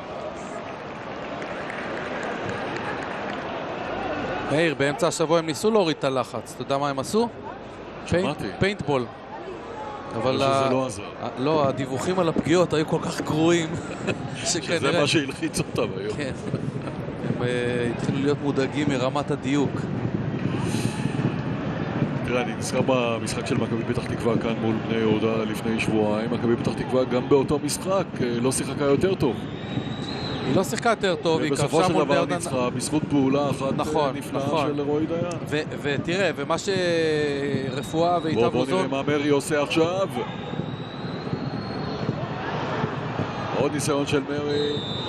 Speaker 2: מאיר, באמצע השבוע הם ניסו להוריד את הלחץ. אתה יודע מה הם עשו?
Speaker 1: שמעתי.
Speaker 2: פיינטבול. אבל
Speaker 1: שזה לא עזר.
Speaker 2: לא, הדיווחים על הפגיעות היו כל כך גרועים
Speaker 1: שזה מה שהלחיץ אותם היום.
Speaker 2: כן. הם התחילו להיות מודאגים מרמת הדיוק.
Speaker 1: תראה, אני נזכר במשחק של מכבי פתח תקווה כאן מול בני יהודה לפני שבועיים. מכבי פתח תקווה גם באותו משחק לא שיחקה יותר טוב.
Speaker 2: היא לא שיחקה יותר טוב, היא
Speaker 1: בסופו של דבר ניצחה בזכות פעולה אחת נפלאה של רועי דיין.
Speaker 2: ותראה, ומה שרפואה ואיתה
Speaker 1: בוא נראה מה מרי עושה עכשיו. עוד ניסיון של מרי.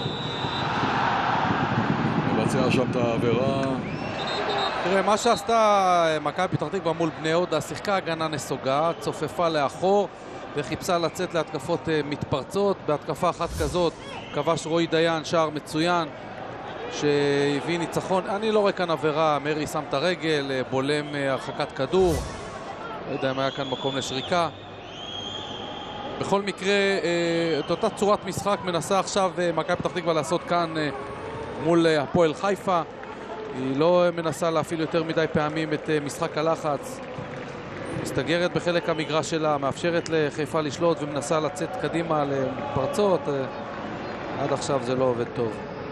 Speaker 1: מבצע שם את העבירה.
Speaker 2: תראה, מה שעשתה מכבי פתח תקווה מול בני יהודה, שיחקה הגנה נסוגה, צופפה לאחור וחיפשה לצאת להתקפות מתפרצות. בהתקפה אחת כזאת כבש רועי דיין שער מצוין שהביא ניצחון. אני לא רואה כאן עבירה, מרי שם את הרגל, בולם הרחקת כדור, לא יודע אם היה כאן מקום לשריקה. בכל מקרה, את אותה צורת משחק מנסה עכשיו מכבי פתח תקווה לעשות כאן מול הפועל חיפה. היא לא מנסה להפעיל יותר מדי פעמים את משחק הלחץ, מסתגרת בחלק המגרש שלה, מאפשרת לחיפה לשלוט ומנסה לצאת קדימה לפרצות. עד עכשיו זה לא עובד טוב.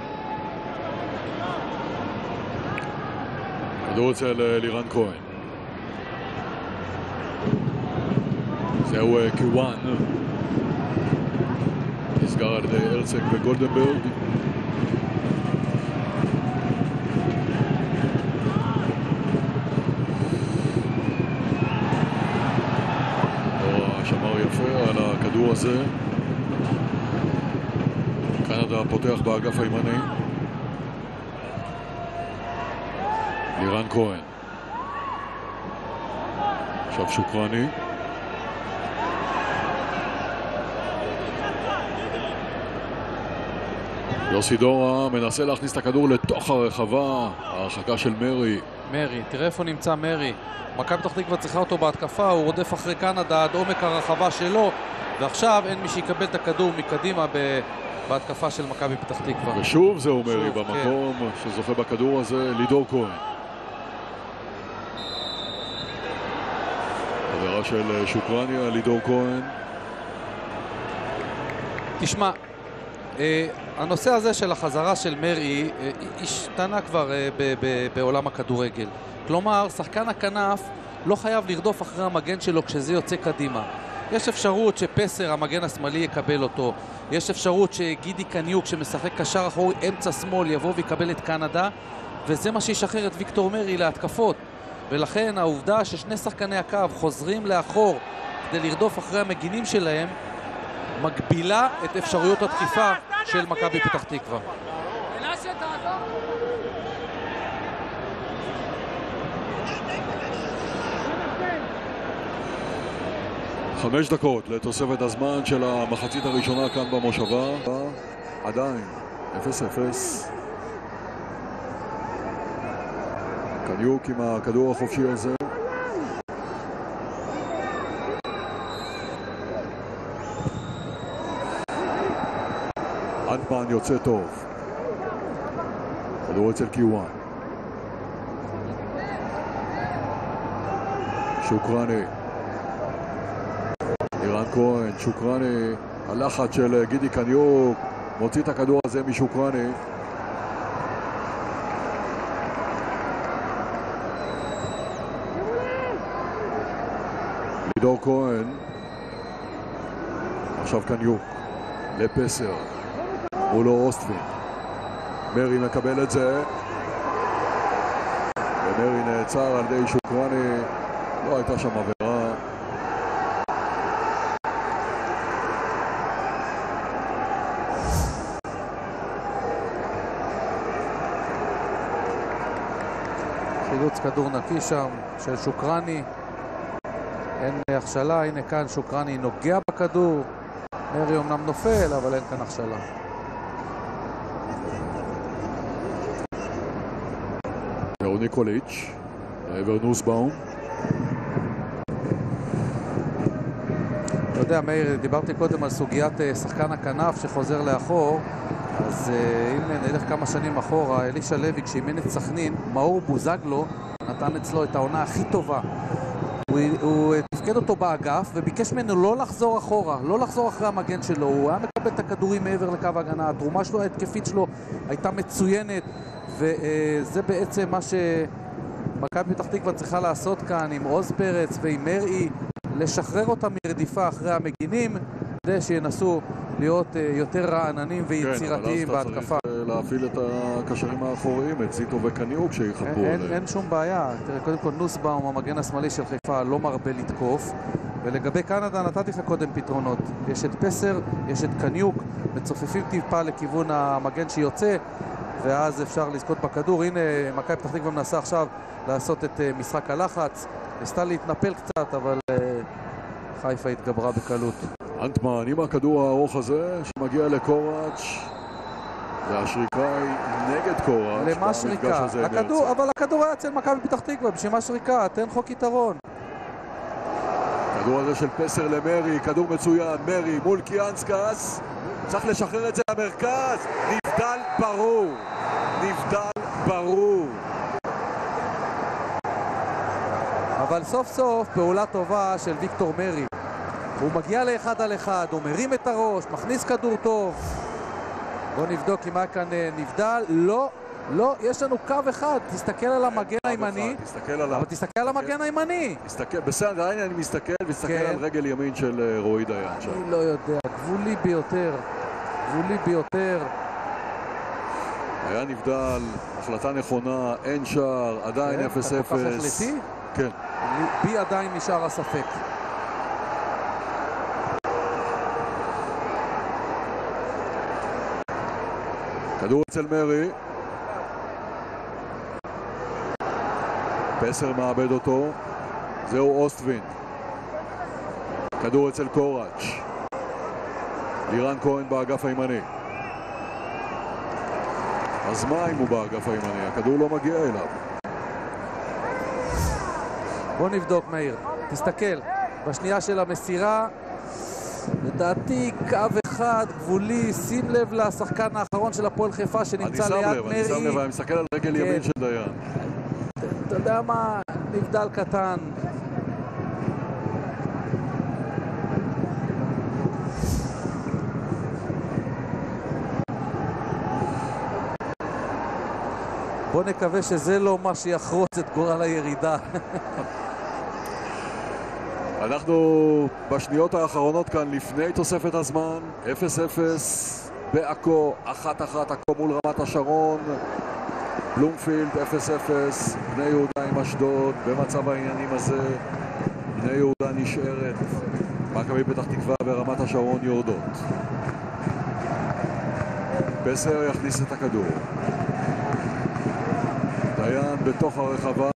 Speaker 1: כדור אצל לירן כהן. זהו קיוואן. נסגר על ידי הרצג וגולדנברג. שמר יפה על הכדור הזה. קנדה פותח באגף הימני. לירן כהן. עכשיו שוקרני. יוסי דורה מנסה להכניס את הכדור לתוך הרחבה. ההרחקה של מרי.
Speaker 2: תראה איפה נמצא מרי. מכבי פתח תקווה צריכה אותו בהתקפה, הוא רודף אחרי קנדה עד עומק הרחבה שלו, ועכשיו אין מי שיקבל את הכדור מקדימה בהתקפה של מכבי פתח תקווה.
Speaker 1: ושוב זהו מרי במקום שזוכה בכדור הזה, לידור כהן. עבירה של שוקרניה, לידור כהן.
Speaker 2: תשמע, הנושא הזה של החזרה של מרי השתנה כבר בעולם הכדורגל. כלומר, שחקן הכנף לא חייב לרדוף אחרי המגן שלו כשזה יוצא קדימה. יש אפשרות שפסר, המגן השמאלי, יקבל אותו. יש אפשרות שגידי קניוק, שמשחק קשר אחורי אמצע שמאל, יבוא ויקבל את קנדה, וזה מה שישחרר את ויקטור מרי להתקפות. ולכן העובדה ששני שחקני הקו חוזרים לאחור כדי לרדוף אחרי המגינים שלהם, מגבילה את אפשרויות התקיפה של מכבי פתח תקווה.
Speaker 1: 5 דקות לתוספת הזמן של המחצית הראשונה כאן במושבה. עדיין 0-0. קניוק עם הכדור החופשי הזה. אנטמן יוצא טוב. כדור אצל קיוואן. שוקרני. לירן כהן, שוקרני. הלחץ של גידי קניוק. מוציא את הכדור הזה משוקרני. לידור כהן. עכשיו קניוק. לפסר. מולו אוסטפין. מרי מקבל את זה. ומרי נעצר על ידי שוקרני. לא הייתה שם עבירה.
Speaker 2: חילוץ כדור נקי שם של שוקרני. אין הכשלה, הנה כאן שוקרני נוגע בכדור. מרי אומנם נופל, אבל אין כאן הכשלה.
Speaker 1: זהו ניקוליץ' לעבר נוסבאום.
Speaker 2: אתה יודע, מאיר, דיברתי קודם על סוגיית שחקן הכנף שחוזר לאחור. אז אם נלך כמה שנים אחורה, אלישע לוי כשאימן את סכנין, מאור בוזגלו נתן אצלו את העונה הכי טובה. הוא תפקד אותו באגף וביקש ממנו לא לחזור אחורה, לא לחזור אחרי המגן שלו. הוא היה מקבל את הכדורים מעבר לקו ההגנה. התרומה שלו, ההתקפית שלו הייתה מצוינת, וזה בעצם מה שמכבי פתח תקווה צריכה לעשות כאן עם עוז פרץ ועם מרעי, לשחרר אותם מרדיפה אחרי המגינים כדי שינסו להיות יותר רעננים ויצירתיים בהתקפה.
Speaker 1: צריך להפעיל את הקשרים האחוריים, את זיטו וקניוק שיחפו עליהם.
Speaker 2: אין שום בעיה. תראה, קודם כל נוסבאום, המגן השמאלי של חיפה, לא מרבה לתקוף. ולגבי קנדה נתתי לך קודם פתרונות. יש את פסר, יש את קניוק, מצופפים טיפה לכיוון המגן שיוצא, ואז אפשר לזכות בכדור. הנה, מכבי פתח תקווה מנסה עכשיו לעשות את משחק הלחץ. ניסתה להתנפל קצת, אבל חיפה התגברה בקלות.
Speaker 1: אנטמן עם הכדור הארוך הזה שמגיע לקוראץ', והשריקה היא נגד קוראץ'.
Speaker 2: למה שריקה? אבל הכדור היה אצל מכבי פתח תקווה, בשביל מה שריקה? תן חוק יתרון.
Speaker 1: כדור הזה של פסר למרי, כדור מצוין, מרי מול קיאנסקס, צריך לשחרר את זה למרכז. נבדל ברור, נבדל ברור.
Speaker 2: אבל סוף סוף פעולה טובה של ויקטור מרי. הוא מגיע לאחד על אחד, הוא מרים את הראש, מכניס כדור טוב. בוא נבדוק אם היה כאן נבדל. לא, יש לנו קו אחד. תסתכל על המגן הימני. אבל תסתכל על המגן הימני.
Speaker 1: בסדר, אני מסתכל על רגל ימין של רועי דיין.
Speaker 2: אני לא יודע, גבולי ביותר.
Speaker 1: היה נבדל, החלטה נכונה, אין שער, עדיין 0-0.
Speaker 2: אתה כל כך החלטי?
Speaker 1: כן.
Speaker 2: בי עדיין נשאר הספק.
Speaker 1: כדור אצל מרי. פסר מאבד אותו. זהו אוסטווין. כדור אצל קוראץ'. לירן כהן באגף הימני. אז מה אם הוא באגף הימני? הכדור לא מגיע אליו.
Speaker 2: בוא נבדוק, מאיר. תסתכל. בשנייה של המסירה, לדעתי קו אחד גבולי. שים לב לשחקן האחרון של הפועל חיפה שנמצא ליד מרי.
Speaker 1: אני שם לב, אני מסתכל על רגל ימין של דיין.
Speaker 2: אתה יודע מה? נבדל קטן. בוא נקווה שזה לא מה שיחרוץ את גורל הירידה.
Speaker 1: אנחנו בשניות האחרונות כאן לפני תוספת הזמן. 0-0 בעכו, 1-1 עכו מול רמת השרון. בלומפילד 0-0, בני יהודה עם אשדוד. במצב העניינים הזה בני יהודה נשארת, מכבי פתח תקווה ורמת השרון יורדות. פסר יכניס את הכדור, דיין בתוך הרחבה.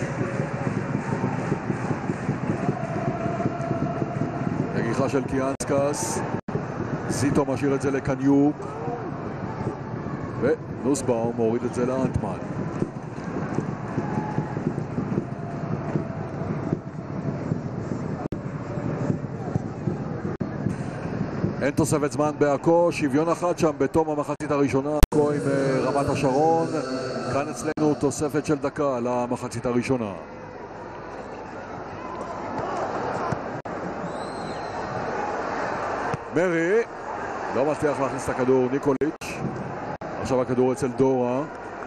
Speaker 1: נגיחה של קיאנסקס, זיטו משאיר את זה לקניוק, ונוסבאום מוריד את זה לאנטמן. אין תוספת זמן בעכו, שוויון אחד שם בתום המחצית הראשונה, עכו עם רמת השרון. כאן אצלנו תוספת של דקה למחצית הראשונה. מרי לא מצליח להכניס את הכדור, ניקוליץ'. עכשיו הכדור אצל דורה.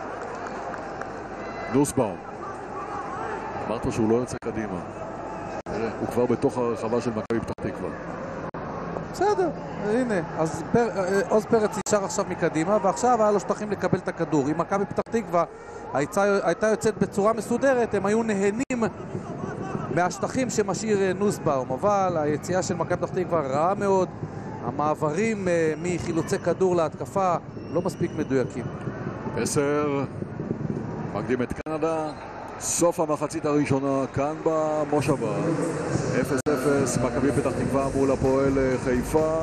Speaker 1: נוסבאום. אמרת שהוא לא יוצא קדימה. הוא כבר בתוך הרחבה של מכבי פתח תקווה.
Speaker 2: בסדר, הנה, אז עוז פרץ נשאר עכשיו מקדימה, ועכשיו היה לו שטחים לקבל את הכדור. אם מכבי פתח תקווה הייתה יוצאת בצורה מסודרת, הם היו נהנים מהשטחים שמשאיר נוסבאום, אבל היציאה של מכבי פתח תקווה רעה מאוד. המעברים מחילוצי כדור להתקפה לא מספיק מדויקים.
Speaker 1: 10, מקדים את קנדה, סוף המחצית הראשונה כאן במושבה. 0-0, מכבי פתח תקווה מול הפועל חיפה.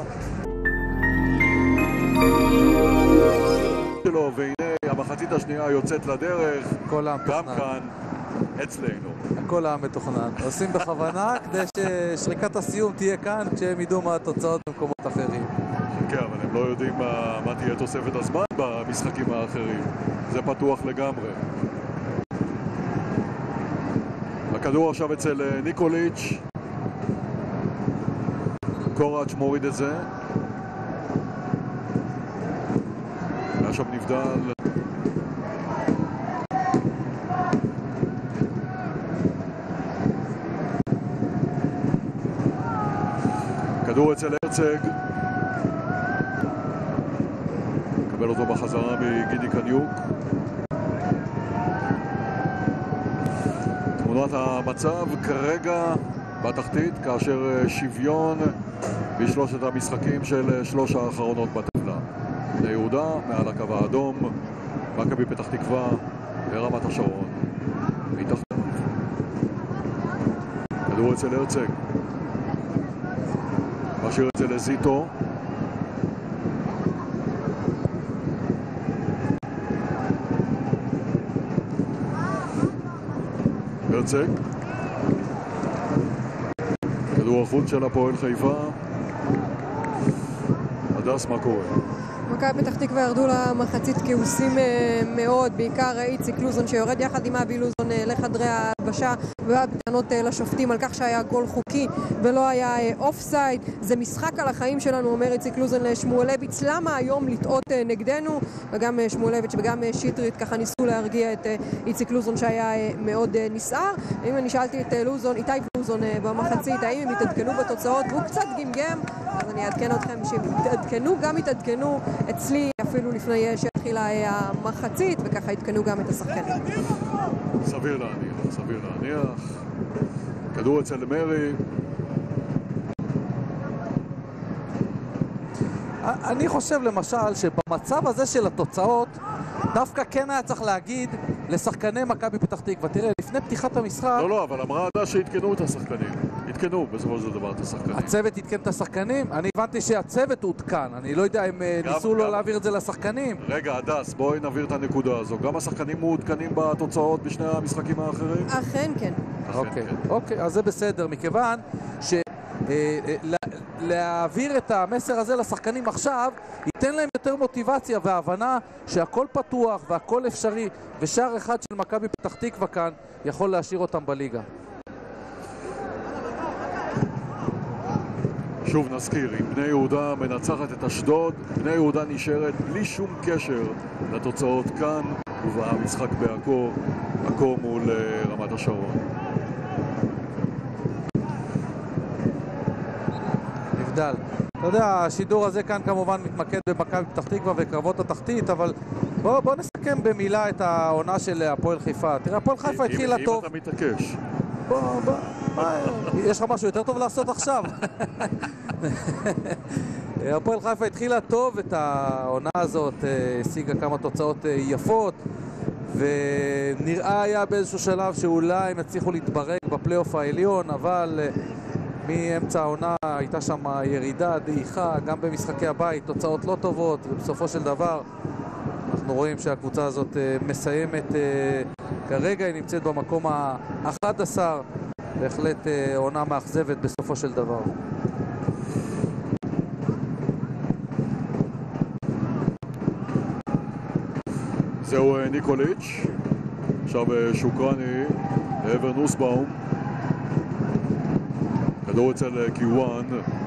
Speaker 1: והנה המחצית השנייה יוצאת לדרך, גם כאן אצלנו.
Speaker 2: הכל היה מתוכנן. עושים בכוונה כדי ששריקת הסיום תהיה כאן כשהם ידעו מה התוצאות במקומות אחרים.
Speaker 1: כן, אבל הם לא יודעים מה תהיה תוספת הזמן במשחקים האחרים. זה פתוח לגמרי. הכדור עכשיו אצל ניקוליץ'. קוראץ' מוריד את זה. עכשיו נבדל. כדור אצל הרצג. קבל אותו בחזרה מגידי קניוק. תמונת המצב כרגע בתחתית, כאשר שוויון בשלושת המשחקים של שלוש האחרונות בטבלה. בני יהודה מעל הקו האדום, מכבי פתח תקווה ורמת השרון מתחתיו. כדור אצל הרצג, משאיר את זה לזיטו. הרצג, כדור החוץ של הפועל חיפה. הדס, מה קורה?
Speaker 3: מכבי פתח תקווה ירדו למחצית כעוסים מאוד, בעיקר איציק לוזון שיורד יחד עם אבי לוזון לחדרי ההלבשה ובא בטענות לשופטים על כך שהיה גול חוקי ולא היה אופסייד. זה משחק על החיים שלנו, אומר איציק לוזון לשמואלביץ', למה היום לטעות נגדנו? וגם שמואלביץ' וגם שטרית ככה ניסו להרגיע את איציק לוזון שהיה מאוד נסער. אם אני שאלתי את לוזון, איתי לוזון במחצית, האם הם התעדכנו בתוצאות והוא קצת גמגם, אז אני אעדכן אתכם שהתעדכנו, גם התעדכנו אצלי אפילו לפני שהתחילה המחצית, וככה התקנו גם את השחקנים.
Speaker 1: סביר להניח, סביר להניח. כדור אצל מרי.
Speaker 2: אני חושב למשל שבמצב הזה של התוצאות דווקא כן היה צריך להגיד לשחקני מכבי פתח תקווה, תראה, לפני פתיחת המשחק...
Speaker 1: לא, אבל אמרה עדה שהתקנו את השחקנים. התקנו בסופו של דבר את השחקנים.
Speaker 2: הצוות התקן את השחקנים? אני הבנתי שהצוות הותקן, אני לא יודע אם ניסו לא להעביר את זה לשחקנים.
Speaker 1: רגע, הדס, בואי נעביר את הנקודה הזו. גם השחקנים מעודכנים בתוצאות בשני המשחקים האחרים?
Speaker 3: אכן כן.
Speaker 2: אוקיי, אז זה בסדר, מכיוון להעביר את המסר הזה לשחקנים עכשיו ייתן להם יותר מוטיבציה והבנה שהכל פתוח והכל אפשרי, ושער אחד של מכבי פתח תקווה כאן יכול להשאיר אותם בליגה.
Speaker 1: שוב נזכיר, אם בני יהודה מנצחת את אשדוד, בני יהודה נשארת בלי שום קשר לתוצאות כאן ובמשחק בעכו, עכו מול רמת השרון.
Speaker 2: נבדל. אתה יודע, השידור הזה כאן כמובן מתמקד במכבי פתח תקווה וקרבות התחתית, אבל בוא נסכם במילה את העונה של הפועל חיפה. תראה, הפועל חיפה התחילה טוב.
Speaker 1: אם אתה מתעקש.
Speaker 2: יש לך משהו יותר טוב לעשות עכשיו? הפועל חיפה התחילה טוב את העונה הזאת, השיגה כמה תוצאות יפות, ונראה היה באיזשהו שלב שאולי הם יצליחו להתברג בפלייאוף העליון, אבל מאמצע העונה הייתה שם ירידה, דעיכה, גם במשחקי הבית, תוצאות לא טובות, ובסופו של דבר אנחנו רואים שהקבוצה הזאת מסיימת, כרגע היא נמצאת במקום ה-11, בהחלט עונה מאכזבת בסופו של דבר.
Speaker 1: זהו ניקוליץ'. עכשיו שוקרני לעבר נוסבאום. כדור אצל קיוואן.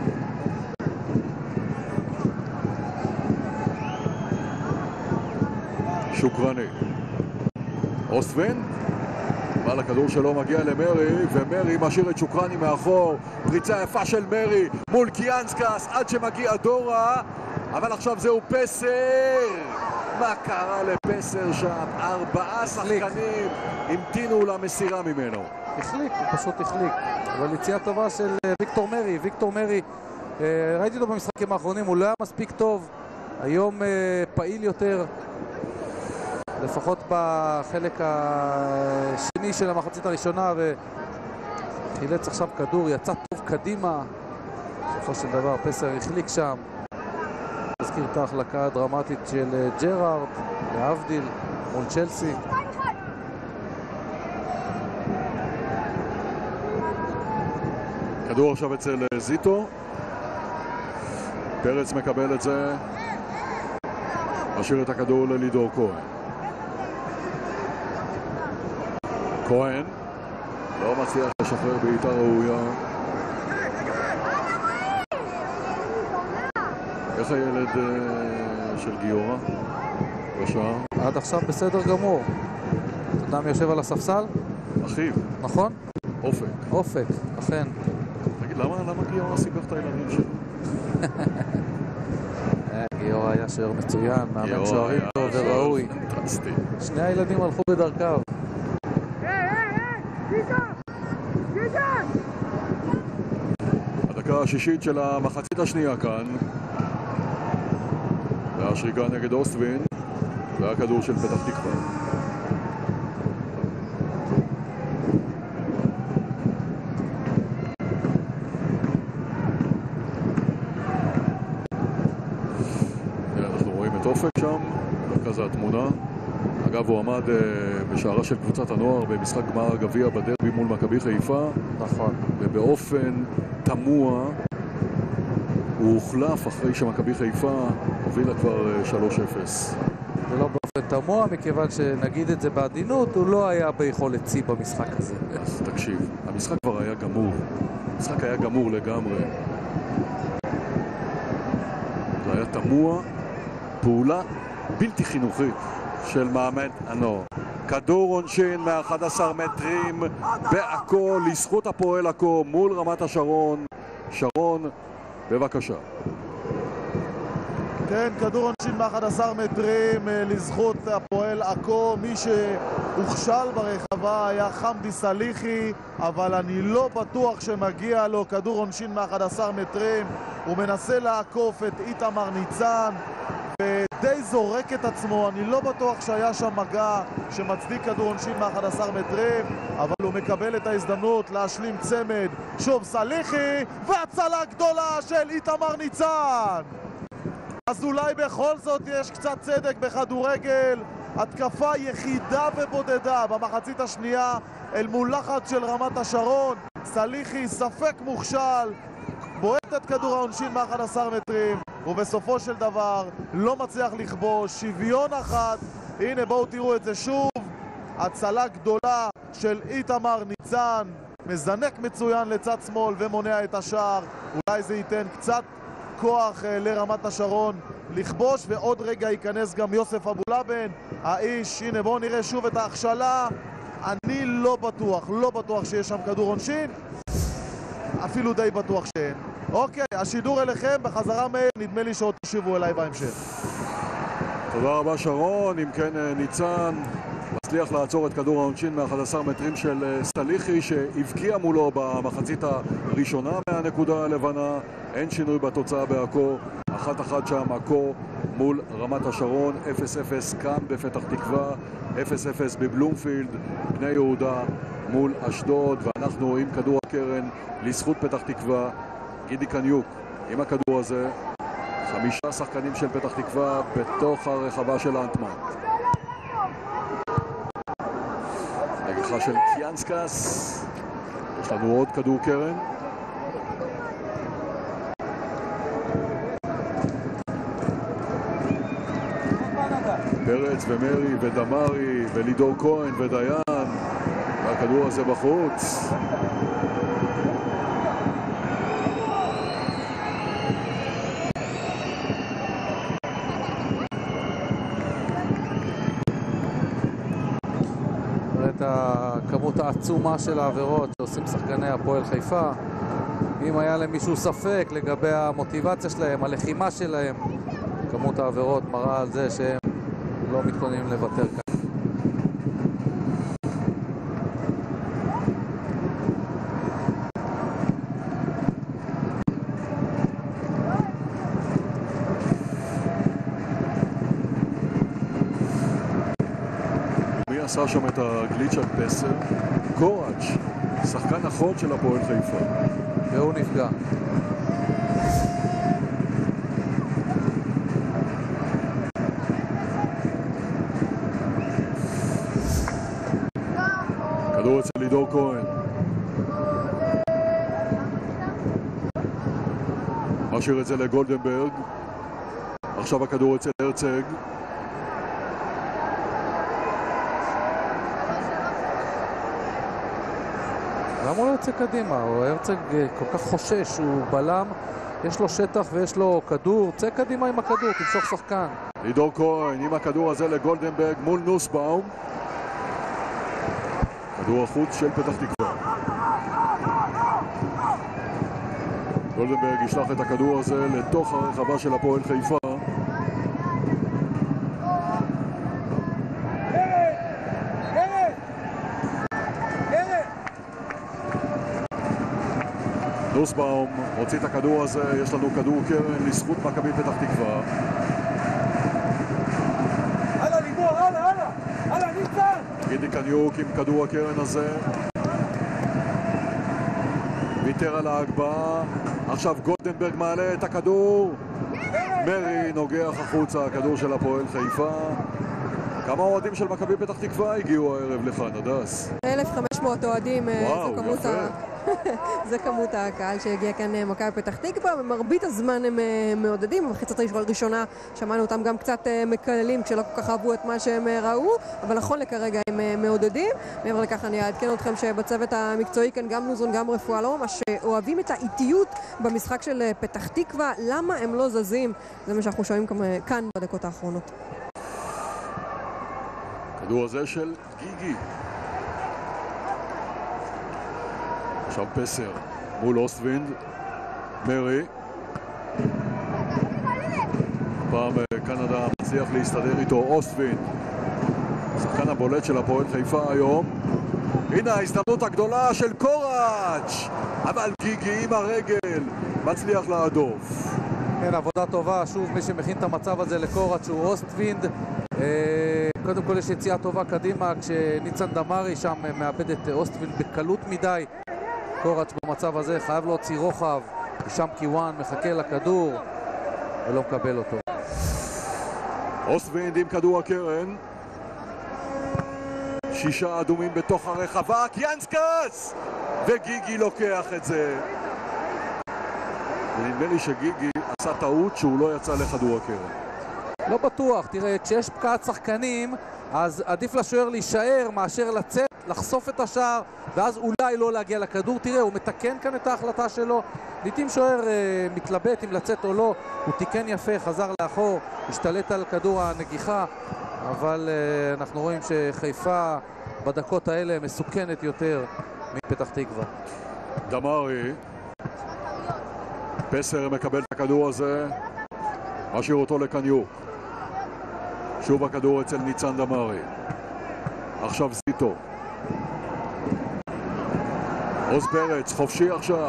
Speaker 1: שוקרני. אוסטווין. אבל הכדור שלו מגיע למרי, ומרי משאיר את שוקרני מאחור. פריצה יפה של מרי מול קיאנסקס עד שמגיע דורה. אבל עכשיו זהו פסר. מה קרה לפסר שם? 4 שחקנים המתינו למסירה ממנו.
Speaker 2: החליק, הוא פשוט החליק. אבל יציאה טובה של ויקטור מרי. ויקטור מרי, ראיתי אותו במשחקים האחרונים, הוא לא היה מספיק טוב. היום פעיל יותר. לפחות בחלק השני של המחצית הראשונה, וחילץ עכשיו כדור, יצא טוב קדימה. בסופו של דבר פסר החליק שם. הזכיר את ההחלקה הדרמטית של ג'רארד, להבדיל, מול צ'לסי.
Speaker 1: כדור עכשיו אצל זיטו. פרץ מקבל את זה. משאיר את הכדור ללידור כהן. כהן לא מצליח לשחרר בעיטה ראויה. איך הילד של גיורא? בשער?
Speaker 2: עד עכשיו בסדר גמור. אתה יודע מי יושב על הספסל?
Speaker 1: אחיו.
Speaker 2: נכון?
Speaker 1: אופק.
Speaker 2: אופק, אכן.
Speaker 1: תגיד, למה גיורא סיבך את הילדים שלו?
Speaker 2: גיורא היה שוער מצוין, מאמן שוערים טוב וראוי. שני הילדים הלכו בדרכיו.
Speaker 1: הדקה השישית של המחצית השנייה כאן. והשריקה נגד אוסטווין. והכדור של פתח תקווה. אנחנו רואים את אופק שם, במרכז התמונה. אגב, הוא עמד בשערה של קבוצת הנוער במשחק גמר הגביע בדרבי מול מכבי חיפה.
Speaker 2: נכון.
Speaker 1: ובאופן תמוה הוא הוחלף אחרי שמכבי חיפה הובילה כבר 3-0.
Speaker 2: זה לא באופן תמוה, מכיוון שנגיד את זה בעדינות, הוא לא היה ביכולת צי במשחק הזה.
Speaker 1: אז תקשיב, המשחק כבר היה גמור. המשחק היה גמור לגמרי. זה היה תמוה, פעולה בלתי חינוכית של מאמן הנוער. כדור עונשין מ-11 מטרים בעכו, לזכות הפועל עכו מול רמת השרון. שרון, בבקשה.
Speaker 4: כן, כדור עונשין מ-11 מטרים לזכות הפועל עכו. מי שהוכשל ברחבה היה חמדי סליחי, אבל אני לא בטוח שמגיע לו כדור עונשין מ-11 מטרים. הוא מנסה לעקוף את איתמר ניצן ודי זורק את עצמו. אני לא בטוח שהיה שם מגע שמצדיק כדור עונשין מ-11 מטרים, אבל הוא מקבל את ההזדמנות להשלים צמד. שוב סליחי, והצלה גדולה של איתמר ניצן. אז אולי בכל זאת יש קצת צדק בכדורגל. התקפה יחידה ובודדה במחצית השנייה אל מול לחץ של רמת השרון. סליחי ספק מוכשל, בועט את כדור העונשין מ-11 מטרים, ובסופו של דבר לא מצליח לכבוש. שוויון אחת. הנה בואו תראו את זה שוב. הצלה גדולה של איתמר ניצן, מזנק מצוין לצד שמאל ומונע את השער. אולי זה ייתן קצת כוח לרמת השרון לכבוש, ועוד רגע ייכנס גם יוסף אבולאבן האיש. הנה בואו נראה שוב את ההכשלה. אני לא בטוח שיש שם כדור עונשין, אפילו די בטוח שאין. אוקיי, השידור אליכם בחזרה מאיר, נדמה לי שעוד תשיבו אליי בהמשך.
Speaker 1: תודה רבה שרון. אם כן, ניצן מצליח לעצור את כדור העונשין מ-11 מטרים של סליחי שהבקיע מולו במחצית הראשונה מהנקודה הלבנה. אין שינוי בתוצאה בעכו, 1-1 שם עכו מול רמת השרון, 0-0 כאן בפתח תקווה, 0-0 בבלומפילד, בני יהודה מול אשדוד, ואנחנו עם כדור הקרן לזכות פתח תקווה. גידי קניוק עם הכדור הזה, 5 שחקנים של פתח תקווה בתוך הרחבה של אנטמן. נגיחה של קיאנסקס, יש לנו עוד כדור קרן. פרץ ומרי ודמרי ולידור כהן ודיין, והכדור הזה בחוץ.
Speaker 2: את הכמות העצומה של העבירות שעושים שחקני הפועל חיפה. אם היה למישהו ספק לגבי המוטיבציה שלהם, הלחימה שלהם, כמות העבירות מראה על זה שהם לא מתכוננים לוותר כאן.
Speaker 1: מי עשה שם את הגליץ' על פסר? קוראץ', שחקן אחות של הפועל חיפה.
Speaker 2: והוא נפגע.
Speaker 1: כדור אצל לידור כהן. משאיר את זה לגולדנברג. עכשיו הכדור אצל הרצג.
Speaker 2: למה הוא לא יוצא קדימה? הרצג כל כך חושש, הוא בלם, יש לו שטח ויש לו כדור, צא קדימה עם הכדור, תמשוך שחקן.
Speaker 1: לידור כהן עם הכדור הזה לגולדנברג מול נוסבאום. כדור החוץ של פתח תקווה. גולדנברג ישלח את הכדור הזה לתוך הרחבה של הפועל חיפה. נוסבאום הוציא את הכדור הזה, יש לנו כדור קרן לזכות מכבי פתח תקווה.
Speaker 6: הלאה לידור, הלאה, ניצן!
Speaker 1: גידי קניוק עם כדור הקרן הזה. ויתר על ההגבהה. עכשיו גולדנברג מעלה את הכדור. מרי נוגח החוצה, הכדור של הפועל חיפה. כמה אוהדים של מכבי פתח תקווה הגיעו הערב לכאן, הדס?
Speaker 3: 1,500 אוהדים.
Speaker 1: וואו, יפה.
Speaker 3: זה כמות הקהל שהגיע כאן מכבי פתח תקווה. במרבית הזמן הם מעודדים. במחצית הראשונה שמענו אותם גם קצת מקללים כשלא כל כך אהבו את מה שהם ראו, אבל נכון לכרגע הם מעודדים. מעבר לכך אני אעדכן אתכם שבצוות המקצועי כאן גם לוזון גם רפואה לא ממש אוהבים את האיטיות במשחק של פתח תקווה. למה הם לא זזים? זה מה שאנחנו שומעים כאן בדקות האחרונות.
Speaker 1: כדור הזה של גיגי. עכשיו פסר מול אוסטווינד. מרי. פעם קנדה מצליח להסתדר איתו אוסטווינד. השחקן הבולט של הפועל חיפה היום. הנה ההזדמנות הגדולה של קוראץ', אבל גיגי עם הרגל מצליח להדוף.
Speaker 2: כן, עבודה טובה. שוב מי שמכין את המצב הזה לקוראץ' הוא אוסטווינד. קודם כל יש יציאה טובה קדימה כשניצן דמרי שם מאבד את אוסטווינד בקלות מדי. קוראץ' במצב הזה חייב להוציא רוחב, ושם קיוואן מחכה לכדור ולא מקבל אותו.
Speaker 1: אוסטווינד עם כדור הקרן. 6 אדומים בתוך הרחבה, קיאנסקס! וגיגי לוקח את זה. ונדמה לי שגיגי עשה טעות שהוא לא יצא לכדור הקרן.
Speaker 2: לא בטוח, תראה, כשיש פקעת שחקנים אז עדיף לשוער להישאר מאשר לצאת, לחשוף את השער ואז אולי לא להגיע לכדור. תראה, הוא מתקן כאן את ההחלטה שלו. לעתים שוער מתלבט אם לצאת או לא, הוא תיקן יפה, חזר לאחור, השתלט על כדור הנגיחה, אבל אנחנו רואים שחיפה בדקות האלה מסוכנת יותר מפתח תקווה.
Speaker 1: דמרי. פסר מקבל את הכדור הזה, משאיר אותו לקניוק. שוב הכדור אצל ניצן דמרי. עכשיו זיטו. עוז פרץ, חופשי עכשיו.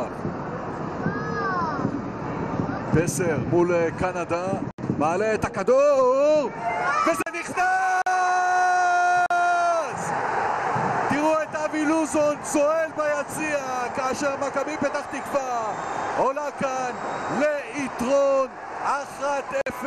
Speaker 1: פסר מול קנדה, מעלה את הכדור, וזה נכנס! תראו את אבי לוזון צועל ביציע, כאשר מכבי פתח תקווה עולה כאן ליתרון 1-0,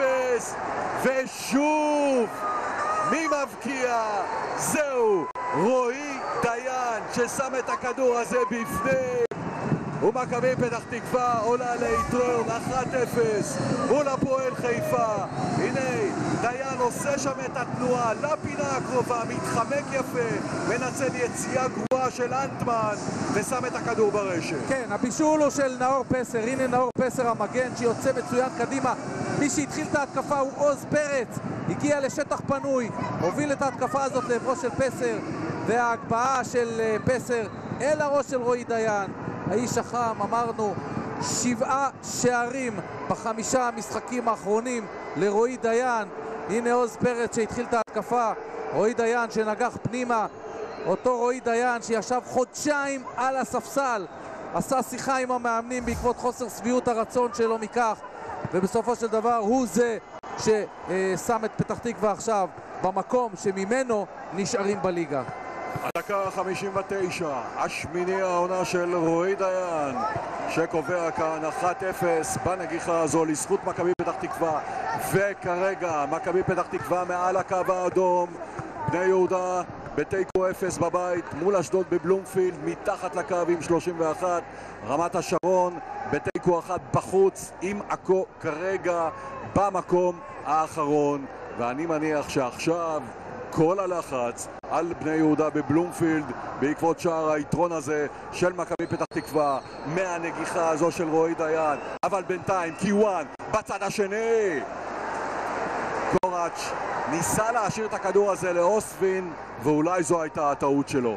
Speaker 1: ושוב מי מבקיע? זהו רועי דיין ששם את הכדור הזה בפנים, ומכבי פתח תקווה עולה ליתרון 1-0 מול הפועל חיפה. הנה דיין עושה שם את התנועה לפינה הקרובה, מתחמק יפה, מנצל יציאה גרועה של אנטמן ושם את הכדור ברשת.
Speaker 2: כן, הבישול הוא של נאור פסר. הנה נאור פסר המגן שיוצא מצוין קדימה. מי שהתחיל את ההתקפה הוא עוז פרץ, הגיע לשטח פנוי, הוביל את ההתקפה הזאת לעברו של פסר, וההגבהה של פסר אל הראש של רועי דיין. האיש החם, אמרנו, 7 שערים ב5 המשחקים האחרונים לרועי דיין. הנה עוז פרץ שהתחיל את ההתקפה, רועי דיין שנגח פנימה, אותו רועי דיין שישב חודשיים על הספסל, עשה שיחה עם המאמנים בעקבות חוסר שביעות הרצון שלו מכך, ובסופו של דבר הוא זה ששם את פתח תקווה עכשיו במקום שממנו נשארים בליגה.
Speaker 1: הדקה 59, השמיני העונה של רועי דיין, שקובע כאן 1-0 בנגיחה הזו לזכות מכבי פתח תקווה, וכרגע מכבי פתח תקווה מעל הקו האדום. בני יהודה בתיקו 0 בבית מול אשדוד בבלומפילד מתחת לקו עם 31. רמת השרון בתיקו 1 בחוץ עם עכו כרגע במקום האחרון, ואני מניח שעכשיו כל הלחץ על בני יהודה בבלומפילד בעקבות שער היתרון הזה של מכבי פתח תקווה מהנגיחה הזו של רועי דיין. אבל בינתיים קיוואן בצד השני, קוראץ' ניסה להשאיר את הכדור הזה לאוספין, ואולי זו הייתה הטעות שלו.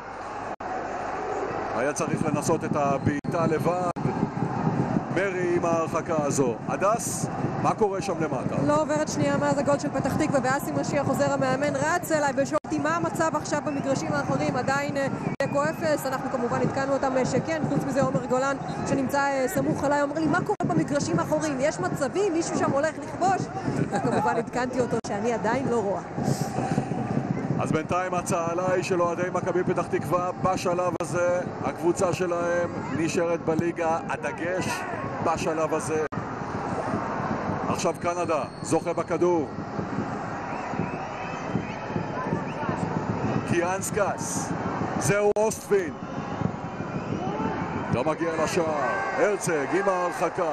Speaker 1: היה צריך לנסות את הבעיטה לבד. מרי עם ההרחקה הזו. הדס, מה קורה שם למטה?
Speaker 3: לא עוברת שנייה מאז הגול של פתח תקווה, ואסי משיח חוזר המאמן רץ אליי ושואלתי מה המצב עכשיו במגרשים האחרים. עדיין תיקו 0, אנחנו כמובן התקנו אותם שכן, חוץ מזה עומר גולן שנמצא סמוך אליי אומר לי מה קורה במגרשים האחוריים, יש מצבים, מישהו שם הולך לכבוש? כמובן התקנתי אותו שאני עדיין לא רואה.
Speaker 1: אז בינתיים הצהלה היא של אוהדי מכבי פתח תקווה בשלב הזה. הקבוצה שלהם נשארת בליגה, הדגש בשלב הזה. עכשיו קנדה זוכה בכדור, קיאנסקס, זהו אוסטפין, לא מגיע לשער. הרצג עם ההרחקה.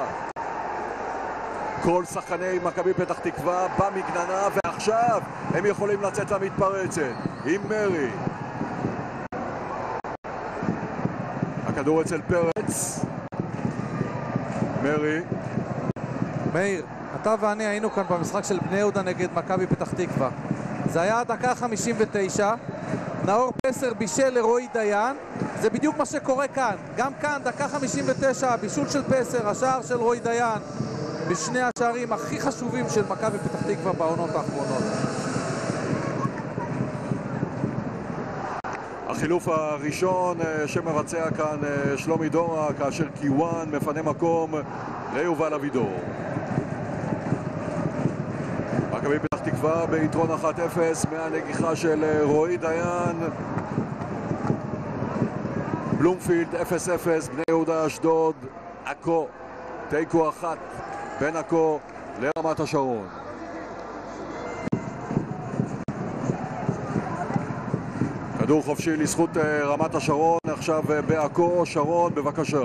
Speaker 1: כל שחקני מכבי פתח תקווה במגננה, ועכשיו הם יכולים לצאת למתפרצת עם מרי. הכדור אצל פרץ. מרי.
Speaker 2: מאיר, אתה ואני היינו כאן במשחק של בני יהודה נגד מכבי פתח תקווה. זה היה דקה 59, נאור פסר בישל לרועי דיין, זה בדיוק מה שקורה כאן. גם כאן דקה 59, בישול של פסר, השער של רועי דיין, בשני השערים הכי חשובים של מכבי פתח תקווה בעונות האחרונות.
Speaker 1: החילוף הראשון שמבצע כאן שלומי דורה, כאשר קיוואן מפנה מקום ליובל אבידור. מכבי פתח תקווה ביתרון 1-0 מהנגיחה של רועי דיין. בלומפילד 0-0, בני יהודה אשדוד, עכו תיקו 1 בין עכו לרמת השרון. כדור חופשי לזכות רמת השרון, עכשיו בעכו. שרון, בבקשה.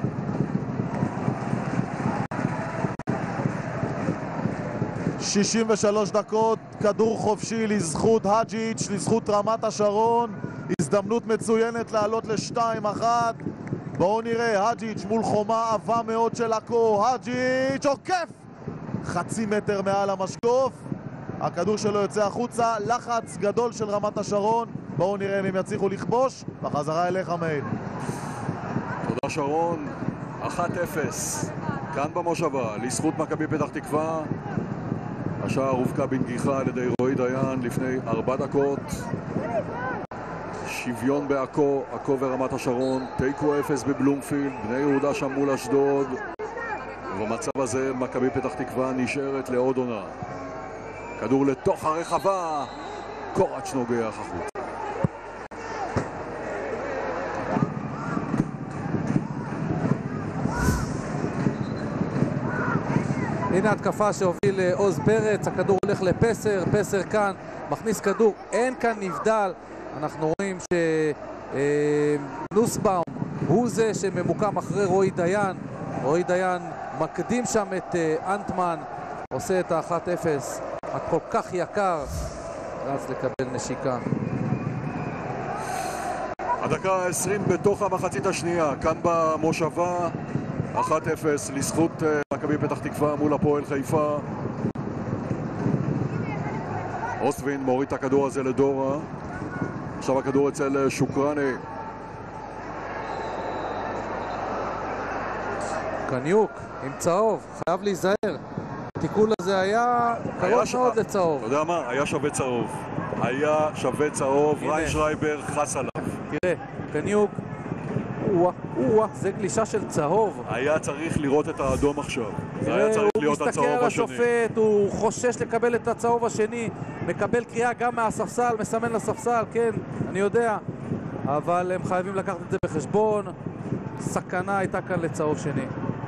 Speaker 4: .63 דקות, כדור חופשי לזכות הג'יץ', לזכות רמת השרון. הזדמנות מצוינת לעלות ל2-1. בואו נראה, הג'יץ' מול חומה עבה מאוד של עכו. הג'יץ' עוקף חצי מטר מעל המשקוף, הכדור שלו יוצא החוצה. לחץ גדול של רמת השרון, בואו נראה אם הם יצליחו לכבוש. בחזרה אליך מאיר.
Speaker 1: תודה שרון. 1-0 כאן במושבה לזכות מכבי פתח תקווה. השער הובקע בנגיחה על ידי רועי דיין לפני 4 דקות. שוויון בעכו, עכו ורמת השרון, תיקו 0 בבלומפילד, בני יהודה שם מול אשדוד, ובמצב הזה מכבי פתח תקווה נשארת לעוד עונה. כדור לתוך הרחבה, קוראץ' נוגח החוץ.
Speaker 2: הנה התקפה שהוביל עוז פרץ, הכדור הולך לפסר, פסר כאן מכניס כדור, אין כאן נבדל. אנחנו רואים שנוסבאום הוא זה שממוקם אחרי רועי דיין. רועי דיין מקדים שם את אנטמן, עושה את ה-1-0 הכל כך יקר, ואז לקבל נשיקה.
Speaker 1: הדקה ה-20 בתוך המחצית השנייה, כאן במושבה, 1-0 לזכות מכבי פתח תקווה מול הפועל חיפה. אוסטווין מוריד את הכדור הזה לדורה. עכשיו הכדור אצל שוקרני.
Speaker 2: קניוק עם צהוב, חייב להיזהר. התיקול הזה היה קרוב מאוד לצהוב.
Speaker 1: אתה יודע מה? היה שווה צהוב. היה שווה צהוב, ריינשרייבר חס עליו.
Speaker 2: תראה, קניוק, זה גלישה של צהוב.
Speaker 1: היה צריך לראות את האדום עכשיו. זה היה צריך להיות הצהוב השני.
Speaker 2: הוא מסתכל על השופט, הוא חושש לקבל את הצהוב השני, מקבל קריאה גם מהספסל, מסמן לספסל, כן, אני יודע. אבל הם חייבים לקחת את זה בחשבון. סכנה הייתה כאן לצהוב שני.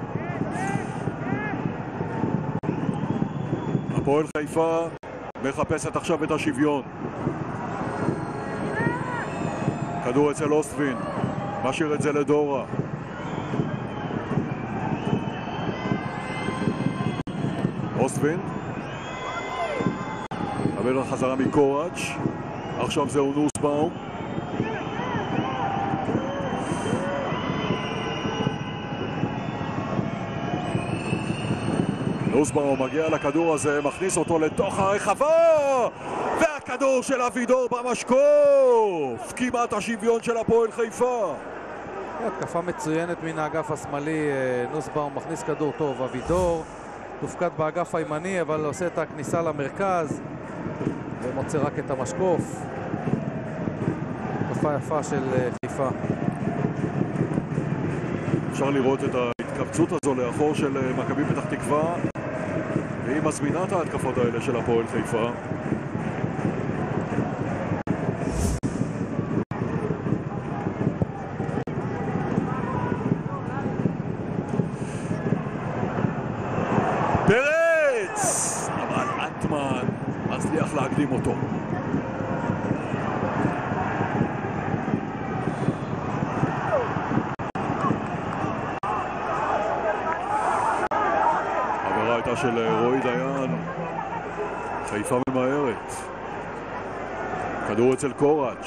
Speaker 1: הפועל חיפה מחפשת עכשיו את השוויון. כדור אצל אוסטווין, משאיר את זה לדורה. אוסטווין קבל החזרה מקוראץ', עכשיו זהו נוסבאום. נוסבאום מגיע לכדור הזה, מכניס אותו לתוך הרחבה, והכדור של אבידור במשקוף, כמעט השוויון של הפועל חיפה.
Speaker 2: התקפה מצוינת מן האגף השמאלי, נוסבאום מכניס כדור טוב, אבידור תופקד באגף הימני אבל עושה את הכניסה למרכז ומוצא רק את המשקוף. התקפה יפה של חיפה.
Speaker 1: אפשר לראות את ההתקבצות הזו לאחור של מכבי פתח תקווה, והיא מזמינה את ההתקפות האלה של הפועל חיפה. פרץ! אבל אנטמן מצליח להקדים אותו. עבירה הייתה של רועי דיין. חיפה ממהרת. כדור אצל קוראץ'.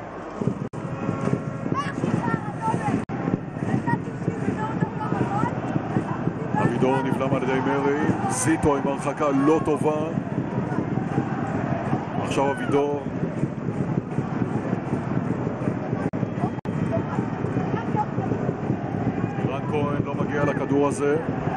Speaker 1: אבידור נבלם על ידי מרי, זיטו עם הרחקה לא טובה. עכשיו אבידור. לירן כהן לא מגיע לכדור הזה.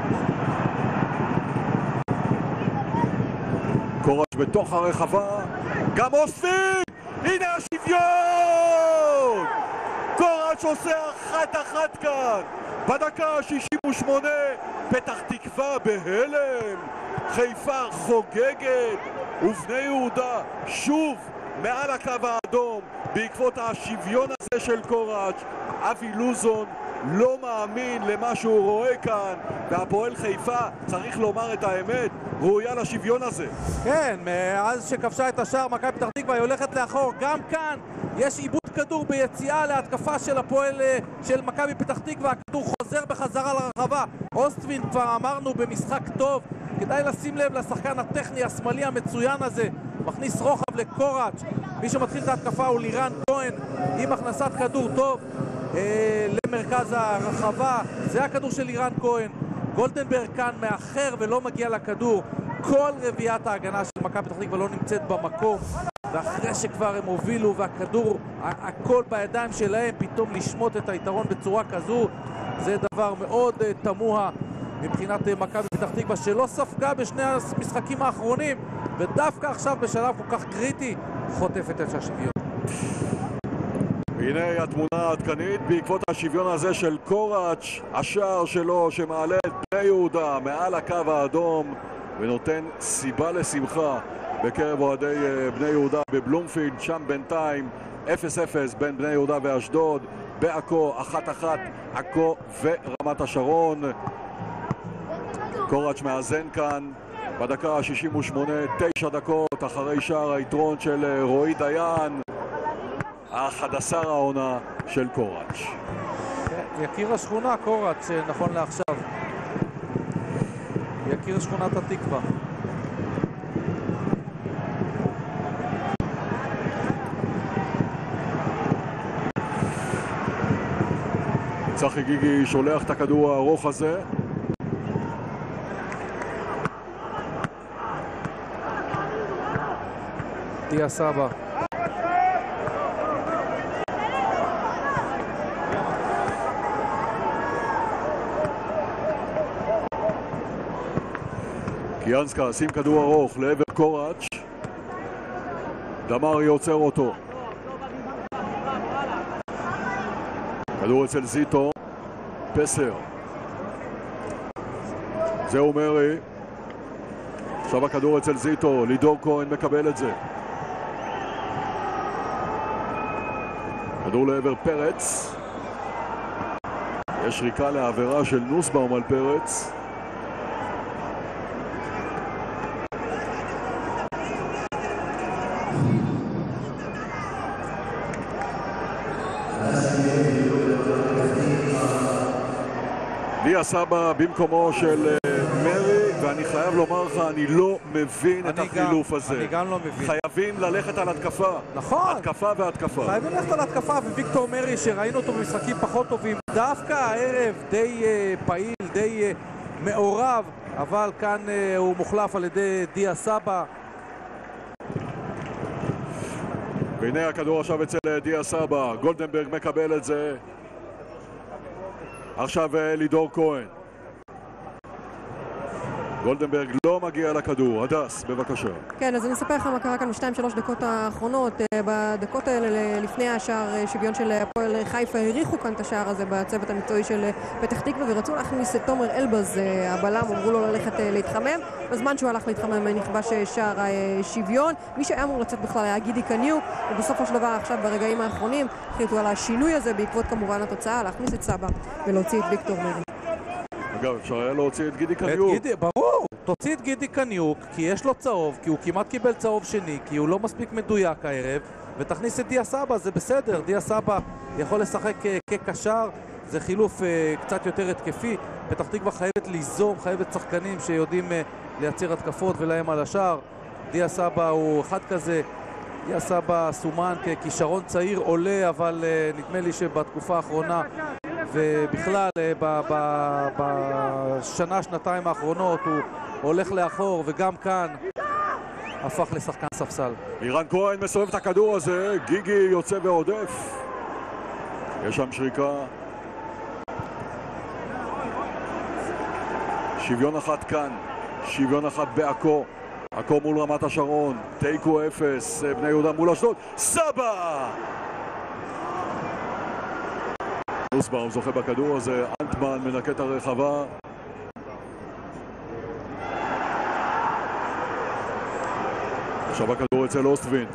Speaker 1: קוראץ' בתוך הרחבה, גם אוסטווין! הנה השוויון! קוראץ' עושה 1-1 כאן בדקה ה-68. פתח תקווה בהלם, חיפה חוגגת, ובני יהודה שוב מעל הקו האדום בעקבות השוויון הזה של קוראץ'. אבי לוזון לא מאמין למה שהוא רואה כאן, והפועל חיפה, צריך לומר את האמת, ראויה לשוויון הזה.
Speaker 2: כן, מאז שכבשה את השער מכבי פתח תקווה היא הולכת לאחור. גם כאן יש עיבוד כדור ביציאה להתקפה של הפועל של מכבי פתח תקווה. הכדור חוזר בחזרה לרחבה. אוסטווין כבר אמרנו במשחק טוב, כדאי לשים לב לשחקן הטכני השמאלי המצוין הזה, מכניס רוחב לקוראץ'. מי שמתחיל את ההתקפה הוא לירן כהן עם הכנסת כדור טוב למרכז הרחבה. זה הכדור של לירן כהן. גולדנברג כאן מאחר ולא מגיע לכדור. כל רביעיית ההגנה של מכבי פתח תקווה לא נמצאת במקום, ואחרי שכבר הם הובילו והכדור הכל בידיים שלהם, פתאום לשמוט את היתרון בצורה כזו, זה דבר מאוד תמוה מבחינת מכבי פתח תקווה, שלא ספגה בשני המשחקים האחרונים, ודווקא עכשיו בשלב כל כך קריטי חוטפת את השוויון.
Speaker 1: הנה התמונה העדכנית בעקבות השוויון הזה של קוראץ', השער שלו שמעלה את בני יהודה מעל הקו האדום ונותן סיבה לשמחה בקרב אוהדי בני יהודה בבלומפילד. שם בינתיים 0-0 בין בני יהודה ואשדוד. בעכו 1-1 עכו ורמת השרון. קוראץ' מאזן כאן בדקה ה-68, 9 דקות אחרי שער היתרון של רועי דיין, 11 העונה של קוראץ'.
Speaker 2: יקיר השכונה קוראץ' נכון לעכשיו, יקיר שכונת התקווה.
Speaker 1: צחי גיגי שולח את הכדור הארוך הזה.
Speaker 2: דיה סבא.
Speaker 1: קיאנסקה שים כדור ארוך לעבר קוראץ'. דמרי יוצר אותו. כדור אצל זיטו. פסר. זהו מרי. עכשיו הכדור אצל זיטו. לידור כהן מקבל את זה. כדור לעבר פרץ. יש שריקה לעבירה של נוסבאום על פרץ. דיה סבא במקומו של מרי, ואני חייב לומר לך, אני לא מבין את החילוף הזה.
Speaker 2: אני גם לא מבין.
Speaker 1: חייבים ללכת על התקפה.
Speaker 2: נכון.
Speaker 1: התקפה והתקפה.
Speaker 2: חייבים ללכת על התקפה, וויקטור מרי שראינו אותו במשחקים פחות טובים, דווקא הערב די פעיל, די מעורב, אבל כאן הוא מוחלף על ידי דיה סבא.
Speaker 1: והנה הכדור עכשיו אצל דיה סבא. גולדנברג מקבל את זה. עכשיו לידור כהן. גולדנברג לא מגיע לכדור. הדס, בבקשה.
Speaker 3: כן, אז אני אספר לך מה קרה כאן ב2-3 דקות האחרונות. בדקות האלה לפני השער שוויון של הפועל חיפה, העריכו כאן את השער הזה בצוות המקצועי של פתח תקווה ורצו להכניס את תומר אלבז, הבלם, אמרו לו ללכת להתחמם. בזמן שהוא הלך להתחמם נכבש שער שוויון. מי שהיה אמור לצאת בכלל היה גידי קניוק, ובסופו של דבר עכשיו ברגעים האחרונים החליטו על השינוי הזה בעקבות כמובן התוצאה, להכניס את סבא ולהוציא את ויקטור מרי.
Speaker 1: אגב, אפשר היה להוציא את גידי קניוק.
Speaker 2: ברור, תוציא את גידי קניוק, כי יש לו צהוב, כי הוא כמעט קיבל צהוב שני, כי הוא לא מספיק מדויק הערב, ותכניס את דיה סבא, זה בסדר. דיה סבא יכול לשחק כקשר, זה חילוף קצת יותר התקפי. פתח תקווה חייבת ליזום, חייבת שחקנים שיודעים לייצר התקפות ולהם על השער. דיה סבא הוא אחד כזה. דיה סבא סומן ככישרון צעיר עולה, אבל נדמה לי שבתקופה האחרונה ובכלל בשנה, שנתיים האחרונות הוא הולך לאחור, וגם כאן הפך לשחקן ספסל.
Speaker 1: אירן כהן מסובב את הכדור הזה, גיגי יוצא ועודף. יש שם שריקה. שוויון אחת כאן, שוויון אחת בעכו. עכו מול רמת השרון, תיקו 0, בני יהודה מול אשדוד. סבא! נוסבאום זוכה בכדור הזה, אנטמן מנקה את הרחבה. עכשיו הכדור אצל אוסטווין.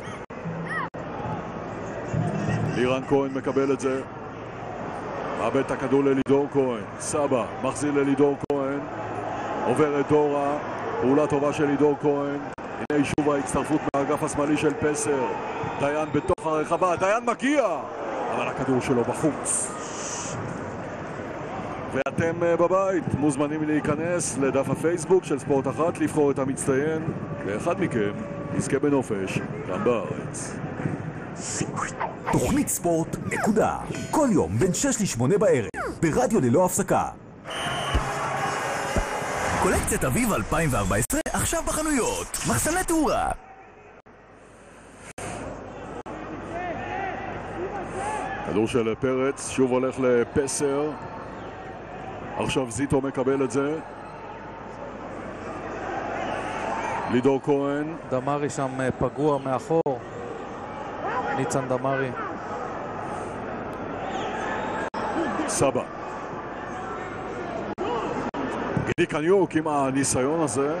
Speaker 1: אירן כהן מקבל את זה. מאבד את הכדור ללידור כהן. סבא מחזיר ללידור כהן. עובר את דורה. פעולה טובה של לידור כהן. הנה שוב ההצטרפות מהאגף השמאלי של פסר. דיין בתוך הרחבה. דיין מגיע! אבל הכדור שלו בחוץ. ואתם בבית מוזמנים להיכנס לדף הפייסבוק של ספורט אחת, לבחור את המצטיין, ואחד מכם יזכה בנופש גם בארץ.
Speaker 5: תוכנית ספורט נקודה, כל יום בין 6 ל-8 בערב, ברדיו ללא הפסקה.
Speaker 7: קולקציית אביב 2014 עכשיו בחנויות, מחסני תאורה.
Speaker 1: כדור של פרץ, שוב הולך לפסר. עכשיו זיטו מקבל את זה. לידור כהן.
Speaker 2: דמרי שם פגוע מאחור. ניצן דמרי.
Speaker 1: סבא. גידי קניוק עם הניסיון הזה.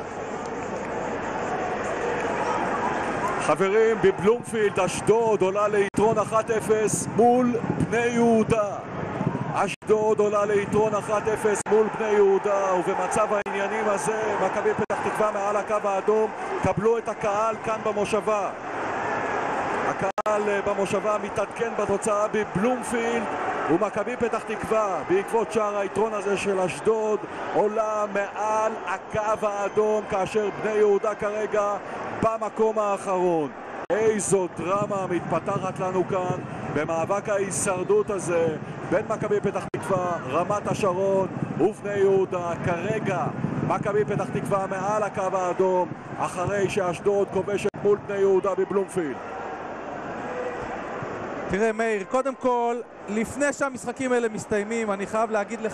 Speaker 1: חברים, בבלומפילד אשדוד עולה ליתרון 1-0 מול בני יהודה. אשדוד עולה ליתרון 1-0 מול בני יהודה, ובמצב העניינים הזה מכבי פתח תקווה מעל הקו האדום. קבלו את הקהל כאן במושבה. הקהל במושבה מתעדכן בתוצאה בבלומפילד, ומכבי פתח תקווה בעקבות שער היתרון הזה של אשדוד עולה מעל הקו האדום, כאשר בני יהודה כרגע במקום האחרון. איזו דרמה מתפתחת לנו כאן במאבק ההישרדות הזה בין מכבי פתח תקווה, רמת השרון ובני יהודה. כרגע מכבי פתח תקווה מעל הקו האדום, אחרי שאשדוד כובשת מול בני יהודה בבלומפילד.
Speaker 2: תראה מאיר, קודם כל, לפני שהמשחקים האלה מסתיימים, אני חייב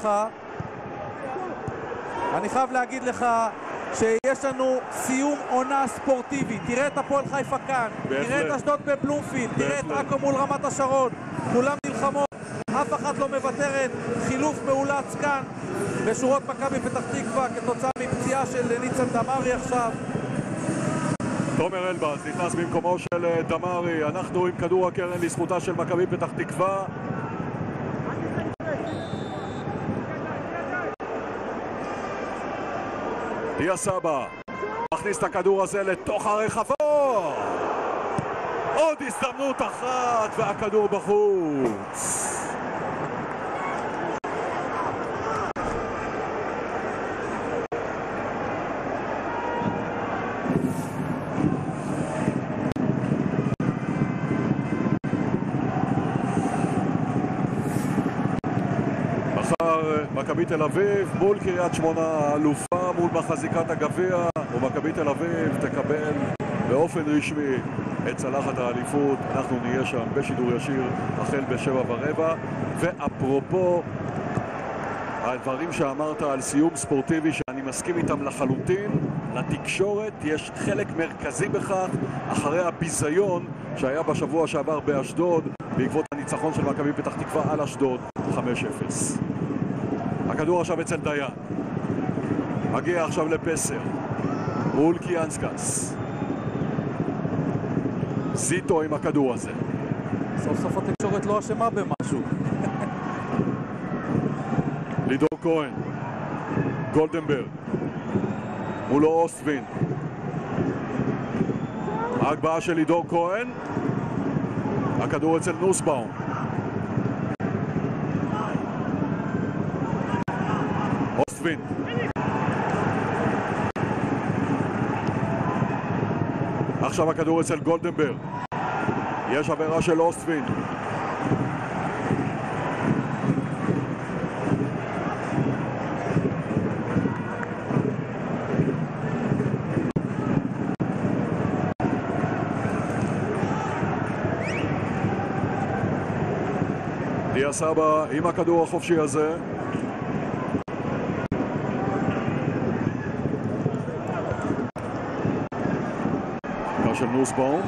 Speaker 2: להגיד לך שיש לנו סיום עונה ספורטיבית. תראה את הפועל חיפה כאן, תראה את אשדוד בבלומפילד, תראה את עכו מול רמת השרון, כולם נלחמות, אף אחת לא מוותרת. חילוף מאולץ כאן בשורות מכבי פתח תקווה כתוצאה מפציעה של ניצן דמרי עכשיו.
Speaker 1: תומר אלבז נכנס במקומו של דמרי. אנחנו עם כדור הקרן לזכותה של מכבי פתח תקווה. דיה סבא מכניס את הכדור הזה לתוך הרחבה. עוד הזדמנות אחת והכדור בחוץ. מכבי תל אביב מול קריית שמונה האלופה מול מחזיקת הגביע, ומכבי תל אביב תקבל באופן רשמי את צלחת האליפות. אנחנו נהיה שם בשידור ישיר החל ב7:15. ואפרופו הדברים שאמרת על סיום ספורטיבי שאני מסכים איתם לחלוטין, לתקשורת יש חלק מרכזי בכך אחרי הביזיון שהיה בשבוע שעבר באשדוד בעקבות הניצחון של מכבי פתח תקווה על אשדוד 5-0. הכדור עכשיו אצל דיין, מגיע עכשיו לפסר מול קיאנסקס. זיטו עם הכדור הזה.
Speaker 2: סוף סוף התקשורת לא אשמה במשהו.
Speaker 1: לידור כהן, גולדנברג מולו אוסטווין. ההגבהה של לידור כהן, הכדור אצל נוסבאום. אוסטווין עכשיו הכדור אצל גולדנברג. יש עבירה של אוסטווין. דיה סבא עם הכדור החופשי הזה. של נוסבאום.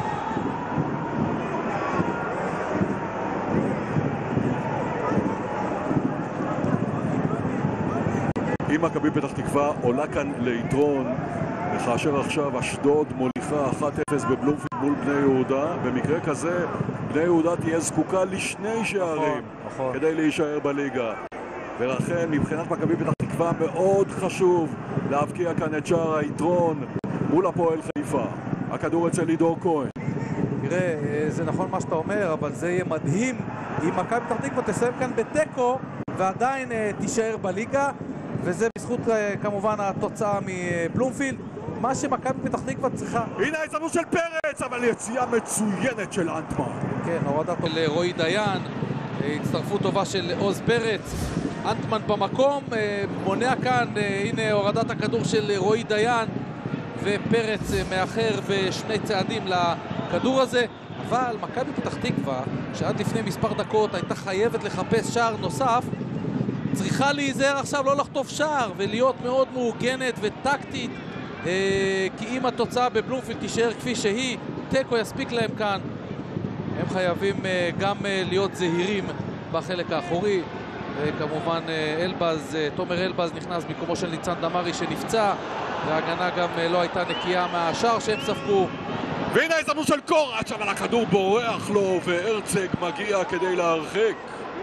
Speaker 1: אם מכבי פתח תקווה עולה כאן ליתרון, וכאשר עכשיו אשדוד מוליכה 1-0 בבלומפילד מול בני יהודה, במקרה כזה בני יהודה תהיה זקוקה לשני שערים כדי להישאר בליגה. ולכן מבחינת מכבי פתח תקווה מאוד חשוב להבקיע כאן את שער היתרון מול הפועל חיפה. הכדור אצל לידור כהן.
Speaker 2: תראה, זה נכון מה שאתה אומר, אבל זה יהיה מדהים אם מכבי פתח תקווה תסיים כאן בתיקו ועדיין תישאר בליגה, וזה בזכות כמובן התוצאה מבלומפילד. מה שמכבי פתח תקווה צריכה...
Speaker 1: הנה ההזדמנות של פרץ, אבל יציאה מצוינת של אנטמן.
Speaker 2: כן, הורדת לרועי דיין, הצטרפות טובה של עוז פרץ. אנטמן במקום, מונע כאן, הנה הורדת הכדור של רועי דיין, ופרץ מאחר בשני צעדים לכדור הזה. אבל מכבי פתח תקווה, שעד לפני מספר דקות הייתה חייבת לחפש שער נוסף, צריכה להיזהר עכשיו לא לחטוף שער ולהיות מאוד מאורגנת וטקטית, כי אם התוצאה בבלומפילד תישאר כפי שהיא, טקו יספיק להם כאן. הם חייבים גם להיות זהירים בחלק האחורי. וכמובן אלבז, תומר אלבז נכנס במקומו של ניצן דמרי שנפצע, וההגנה גם לא הייתה נקייה מהשער שהם ספגו.
Speaker 1: והנה ההזדמנות של קורץ', אבל הכדור בורח לו והרצג מגיע כדי להרחיק.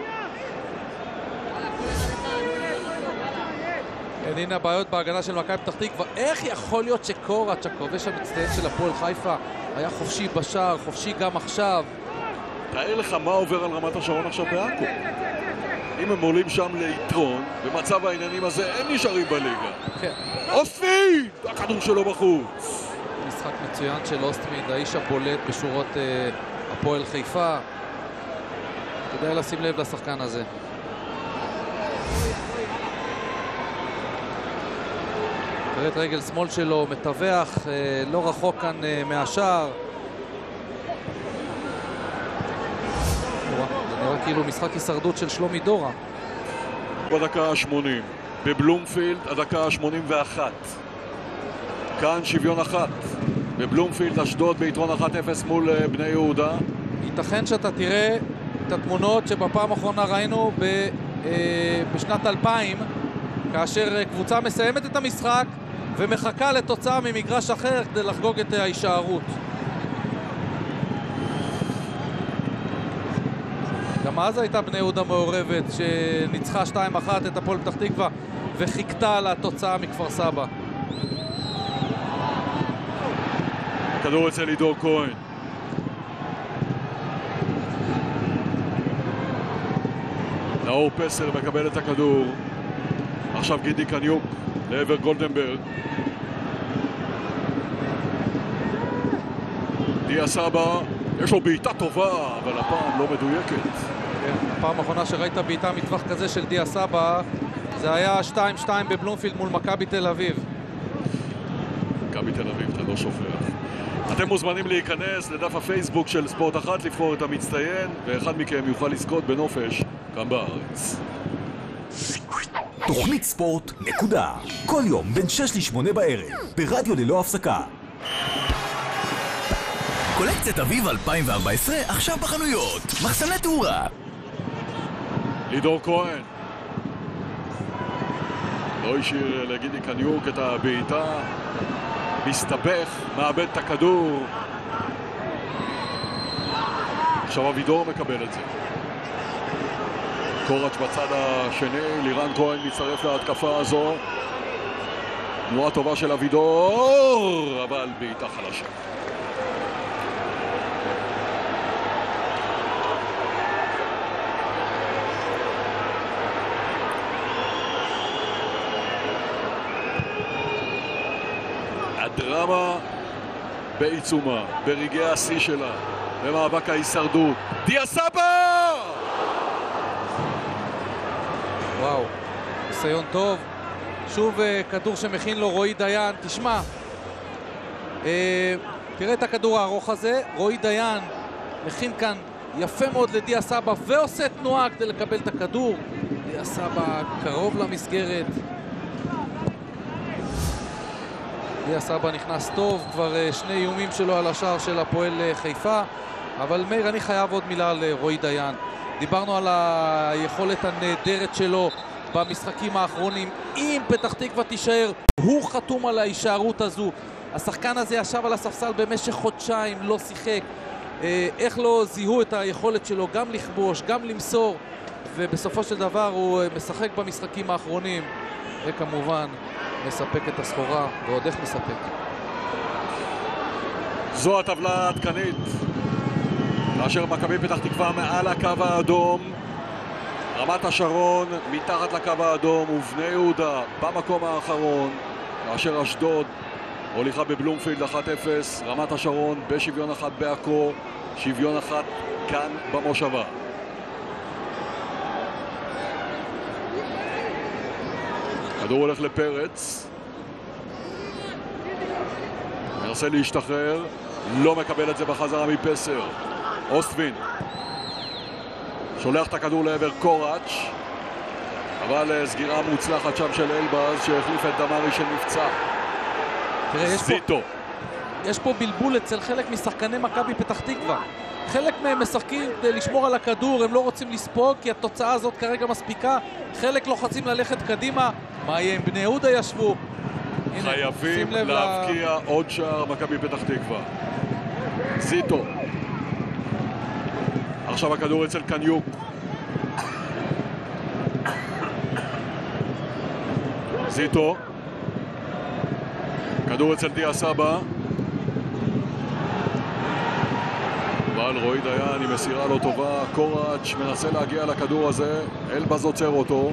Speaker 2: הנה הבעיות בהגנה של מכבי פתח תקווה. איך יכול להיות שקורץ', הכובש המצטיין של הפועל חיפה, היה חופשי בשער, חופשי גם עכשיו?
Speaker 1: תאר לך מה עובר על רמת השרון עכשיו בעכו. אם הם עולים שם ליתרון, במצב העניינים הזה הם נשארים בליגה.
Speaker 2: כן.
Speaker 1: אוסטווין! הכדור שלו בחוץ.
Speaker 2: משחק מצוין של אוסטווין, האיש הבולט בשורות הפועל חיפה. כדאי לשים לב לשחקן הזה. תראה את רגל שמאל שלו, מטווח, לא רחוק כאן מהשער. זה נראה כאילו משחק הישרדות של שלומי דורה.
Speaker 1: בדקה ה-80, בבלומפילד הדקה ה-81. כאן שוויון אחת. בבלומפילד אשדוד ביתרון 1-0 מול בני יהודה.
Speaker 2: ייתכן שאתה תראה את התמונות שבפעם האחרונה ראינו בשנת 2000, כאשר קבוצה מסיימת את המשחק ומחכה לתוצאה ממגרש אחר כדי לחגוג את ההישארות. גם אז הייתה בני יהודה מעורבת שניצחה 2-1 את הפועל פתח תקווה וחיכתה לתוצאה מכפר סבא.
Speaker 1: כדור אצל לידור כהן. נאור פסר מקבל את הכדור. עכשיו גידי קניוק לעבר גולדנברג. דיה סבא, יש לו בעיטה טובה, אבל הפעם לא מדויקת.
Speaker 2: כן, הפעם האחרונה שראית בעיטה מטווח כזה של דיה סבא זה היה 2-2 בבלומפילד מול מכבי תל אביב.
Speaker 1: מכבי תל אביב, אתה לא שופך. אתם מוזמנים להיכנס לדף הפייסבוק של ספורט אחת, לבחור את המצטיין, ואחד מכם יוכל לזכות בנופש כאן בארץ.
Speaker 5: תוכנית ספורט, נקודה. כל יום בין 6 ל-8 בערב, ברדיו ללא הפסקה.
Speaker 7: קולקציית אביב 2014, עכשיו בחנויות. מחסני תאורה.
Speaker 1: לידור כהן. לא השאיר לגידי קניוק את הבעיטה. מסתבך, מאבד את הכדור. עכשיו אבידור מקבל את זה. קורץ' בצד השני, לירן כהן מצטרף להתקפה הזו. תנועה טובה של אבידור, אבל בעיטה חלשה. הדרמה בעיצומה, ברגעי השיא שלה, במאבק ההישרדות. דיה סבא!
Speaker 2: וואו, ניסיון טוב. שוב כדור שמכין לו רועי דיין. תשמע, תראה את הכדור הארוך הזה. רועי דיין מכין כאן יפה מאוד לדיה סבא ועושה תנועה כדי לקבל את הכדור. דיה סבא קרוב למסגרת. דיה סבא נכנס טוב, כבר שני איומים שלו על השער של הפועל חיפה. אבל מאיר, אני חייב עוד מילה על רועי דיין. דיברנו על היכולת הנהדרת שלו במשחקים האחרונים. אם פתח תקווה תישאר, הוא חתום על ההישארות הזו. השחקן הזה ישב על הספסל במשך חודשיים, לא שיחק. איך לא זיהו את היכולת שלו גם לכבוש, גם למסור, ובסופו של דבר הוא משחק במשחקים האחרונים, וכמובן מספק את הסחורה, ועוד איך מספק.
Speaker 1: זו הטבלה העדכנית. כאשר מכבי פתח תקווה מעל הקו האדום, רמת השרון מתחת לקו האדום, ובני יהודה במקום האחרון, כאשר אשדוד הוליכה בבלומפילד 1-0, רמת השרון בשוויון אחד בעכו, שוויון אחד כאן במושבה. כדור הולך לפרץ, מנסה להשתחרר, לא מקבל את זה בחזרה מפסר. אוסטווין שולח את הכדור לעבר קורץ', אבל סגירה מוצלחת שם של אלבאז שהחליף את דמרי שנפצע.
Speaker 2: תראה,
Speaker 1: זיטו.
Speaker 2: יש פה בלבול אצל חלק משחקני מכבי פתח תקווה. חלק מהם משחקים כדי לשמור על הכדור, הם לא רוצים לספוג כי התוצאה הזאת כרגע מספיקה. חלק לוחצים ללכת קדימה. מה יהיה אם בני יהודה ישבו?
Speaker 1: חייבים להבקיע עוד שער מכבי פתח תקווה. זיטו. עכשיו הכדור אצל קניוק. זיטו. כדור אצל דיה סבא. אבל רועי דיין עם מסירה לא טובה. קורץ' מנסה להגיע לכדור הזה. אלבאז עוצר אותו.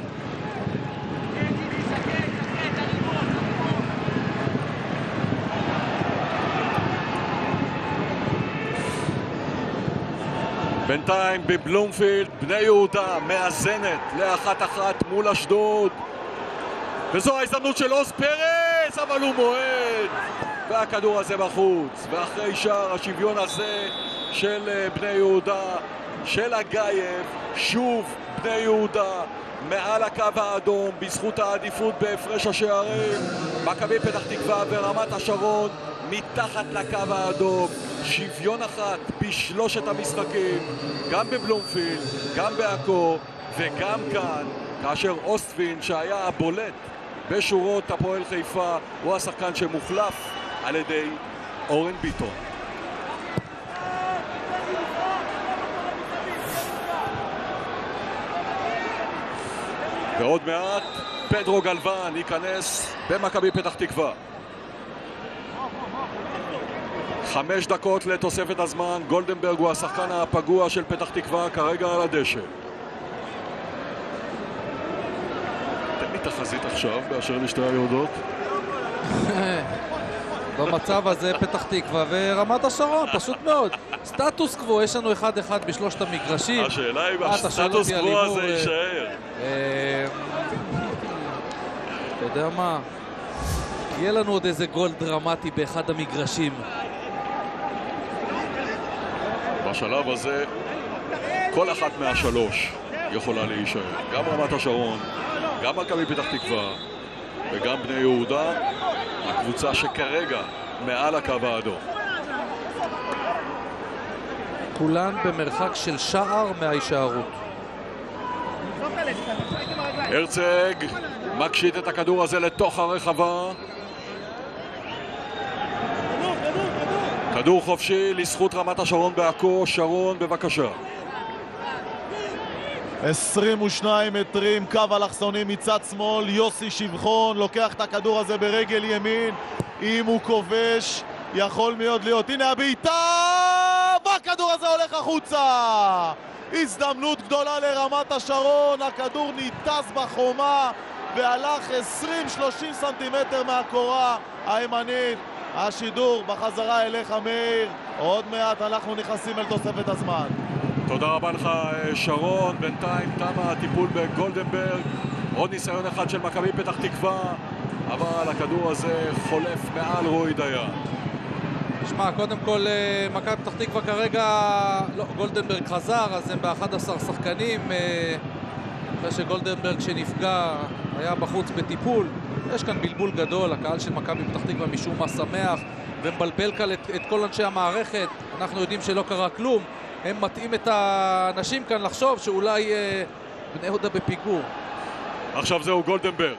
Speaker 1: בינתיים בבלומפילד, בני יהודה מאזנת ל1-1 מול אשדוד. וזו ההזדמנות של עוז פרץ, אבל הוא מועד. והכדור הזה בחוץ. ואחרי שער השוויון הזה של בני יהודה, של הגייב, שוב בני יהודה מעל הקו האדום בזכות העדיפות בהפרש השערים. מכבי פתח תקווה ורמת השרון מתחת לקו האדום. שוויון אחת בשלושת המשחקים, גם בבלומפילד, גם בעכו וגם כאן, כאשר אוסטבין שהיה הבולט בשורות הפועל חיפה הוא השחקן שמוחלף על ידי אורן ביטון. ועוד מעט פדרו גלוון ייכנס במכבי פתח תקווה. 5 דקות לתוספת הזמן. גולדנברג הוא השחקן הפגוע של פתח תקווה כרגע על הדשא. תן לי תחזית עכשיו באשר לשתי היהודות.
Speaker 2: במצב הזה פתח תקווה ורמת השרון, פשוט מאוד. סטטוס קוו, יש לנו 1-1 בשלושת המגרשים.
Speaker 1: השאלה היא הסטטוס קוו הזה יישאר.
Speaker 2: אתה יודע מה? יהיה לנו עוד איזה גול דרמטי באחד המגרשים.
Speaker 1: בשלב הזה כל אחת מהשלוש יכולה להישאר. גם רמת השרון, גם מכבי פתח תקווה וגם בני יהודה, הקבוצה שכרגע מעל הקו האדום.
Speaker 2: כולן במרחק של שער מההישארות.
Speaker 1: הרצג מקשיט את הכדור הזה לתוך הרחבה. כדור חופשי לזכות רמת השרון בעכו. שרון בבקשה.
Speaker 4: 22 מטרים, קו אלכסוני מצד שמאל. יוסי שבחון לוקח את הכדור הזה ברגל ימין. אם הוא כובש יכול מאוד להיות. הנה הבעיטה, והכדור הזה הולך החוצה. הזדמנות גדולה לרמת השרון. הכדור ניתז בחומה והלך 20-30 סנטימטר מהקורה הימנית. השידור בחזרה אליך מאיר. עוד מעט אנחנו נכנסים אל תוספת הזמן.
Speaker 1: תודה רבה לך שרון. בינתיים תם הטיפול בגולדנברג. עוד ניסיון אחד של מכבי פתח תקווה, אבל הכדור הזה חולף מעל רועי דיין.
Speaker 2: תשמע, קודם כל מכבי פתח תקווה כרגע, לא, גולדנברג חזר, אז הם ב-11 שחקנים. אחרי שגולדנברג שנפגע היה בחוץ בטיפול. יש כאן בלבול גדול, הקהל של מכבי פתח תקווה משום מה שמח ומבלבל כאן את כל אנשי המערכת. אנחנו יודעים שלא קרה כלום. הם מטעים את האנשים כאן לחשוב שאולי בני יהודה בפיגור. עכשיו
Speaker 1: זהו גולדנברג.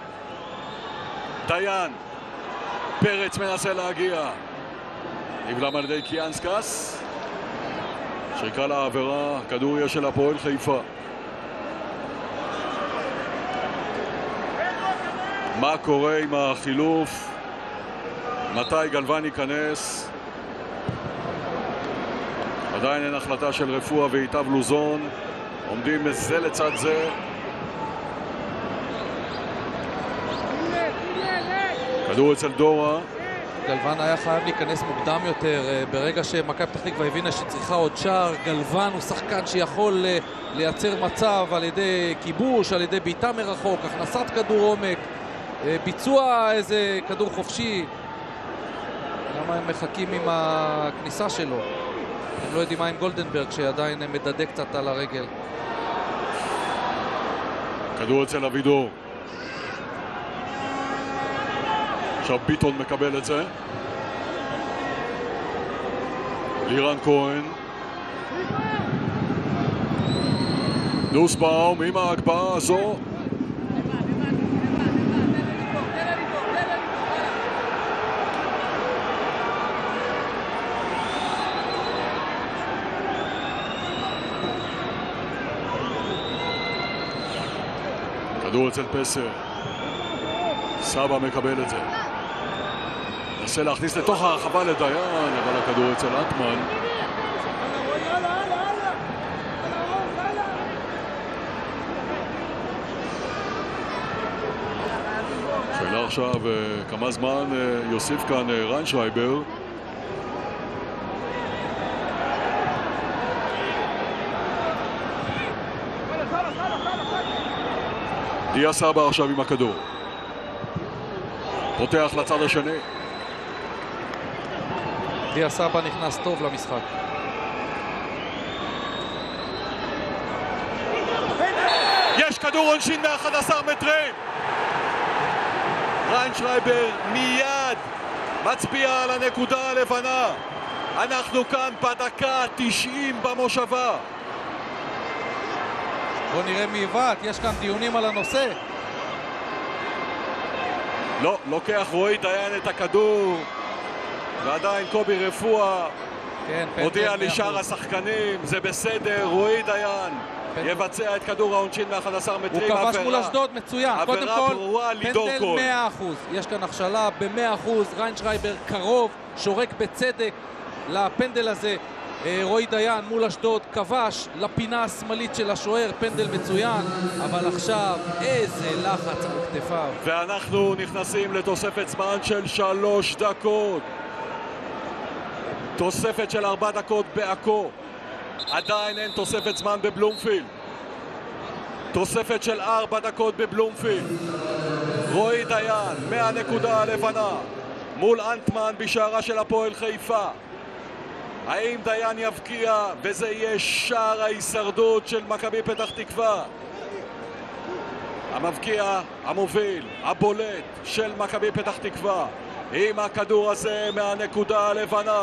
Speaker 1: דיין. פרץ מנסה להגיע. נבלם על ידי קיאנסקס. שריקה לעבירה, כדור יהיה של הפועל חיפה. מה קורה עם החילוף? מתי גלוון ייכנס? עדיין אין החלטה של רפואה ואיתב לוזון. עומדים זה לצד זה. כדור אצל דורה.
Speaker 2: גלוון היה חייב להיכנס מוקדם יותר. ברגע שמכבי פתח תקווה הבינה שצריכה עוד שער, גלוון הוא שחקן שיכול לייצר מצב על ידי כיבוש, על ידי בעיטה מרחוק, הכנסת כדור עומק, ביצוע איזה כדור חופשי. למה הם מחכים עם הכניסה שלו? הם לא יודעים מה עם גולדנברג שעדיין מדדה קצת על הרגל.
Speaker 1: כדור אצל אבידור. עכשיו ביטון מקבל את זה. לירן כהן. נוסבאום עם ההגבהה הזו. כדור אצל פסר. סבא מקבל את זה. נסה להכניס לתוך הרחבה לדיין, אבל הכדור אצל אטמן. שאלה עכשיו כמה זמן יוסיף כאן ריינשרייבר. דיה סבא עכשיו עם הכדור. פותח לצד השני.
Speaker 2: דיה סבא נכנס טוב למשחק.
Speaker 1: יש כדור עונשין מ-11 מטרים. ריינשרייבר מיד מצביע על הנקודה הלבנה. אנחנו כאן בדקה 90 במושבה.
Speaker 2: בוא נראה מי עיוות, יש כאן דיונים על הנושא.
Speaker 1: לא, לוקח רועי דיין את הכדור, ועדיין קובי רפואה הודיע לשאר השחקנים, זה בסדר, רועי דיין יבצע את כדור העונשין מ-11 מטרים.
Speaker 2: הוא כבש מול אשדוד, מצוין. קודם כל, פנדל 100%. יש כאן הכשלה ב-100%. ריינשרייבר קרוב, שורק בצדק לפנדל הזה. רועי דיין מול אשדוד כבש לפינה השמאלית של השוער, פנדל מצוין, אבל עכשיו איזה לחץ על כתפיו.
Speaker 1: ואנחנו נכנסים לתוספת זמן של 3 דקות. תוספת של 4 דקות בעכו. עדיין אין תוספת זמן בבלומפילד. תוספת של 4 דקות בבלומפילד. רועי דיין מהנקודה הלבנה מול אנטמן בשערה של הפועל חיפה. האם דיין יבקיע וזה יהיה שער ההישרדות של מכבי פתח תקווה? המבקיע המוביל, הבולט של מכבי פתח תקווה עם הכדור הזה מהנקודה הלבנה.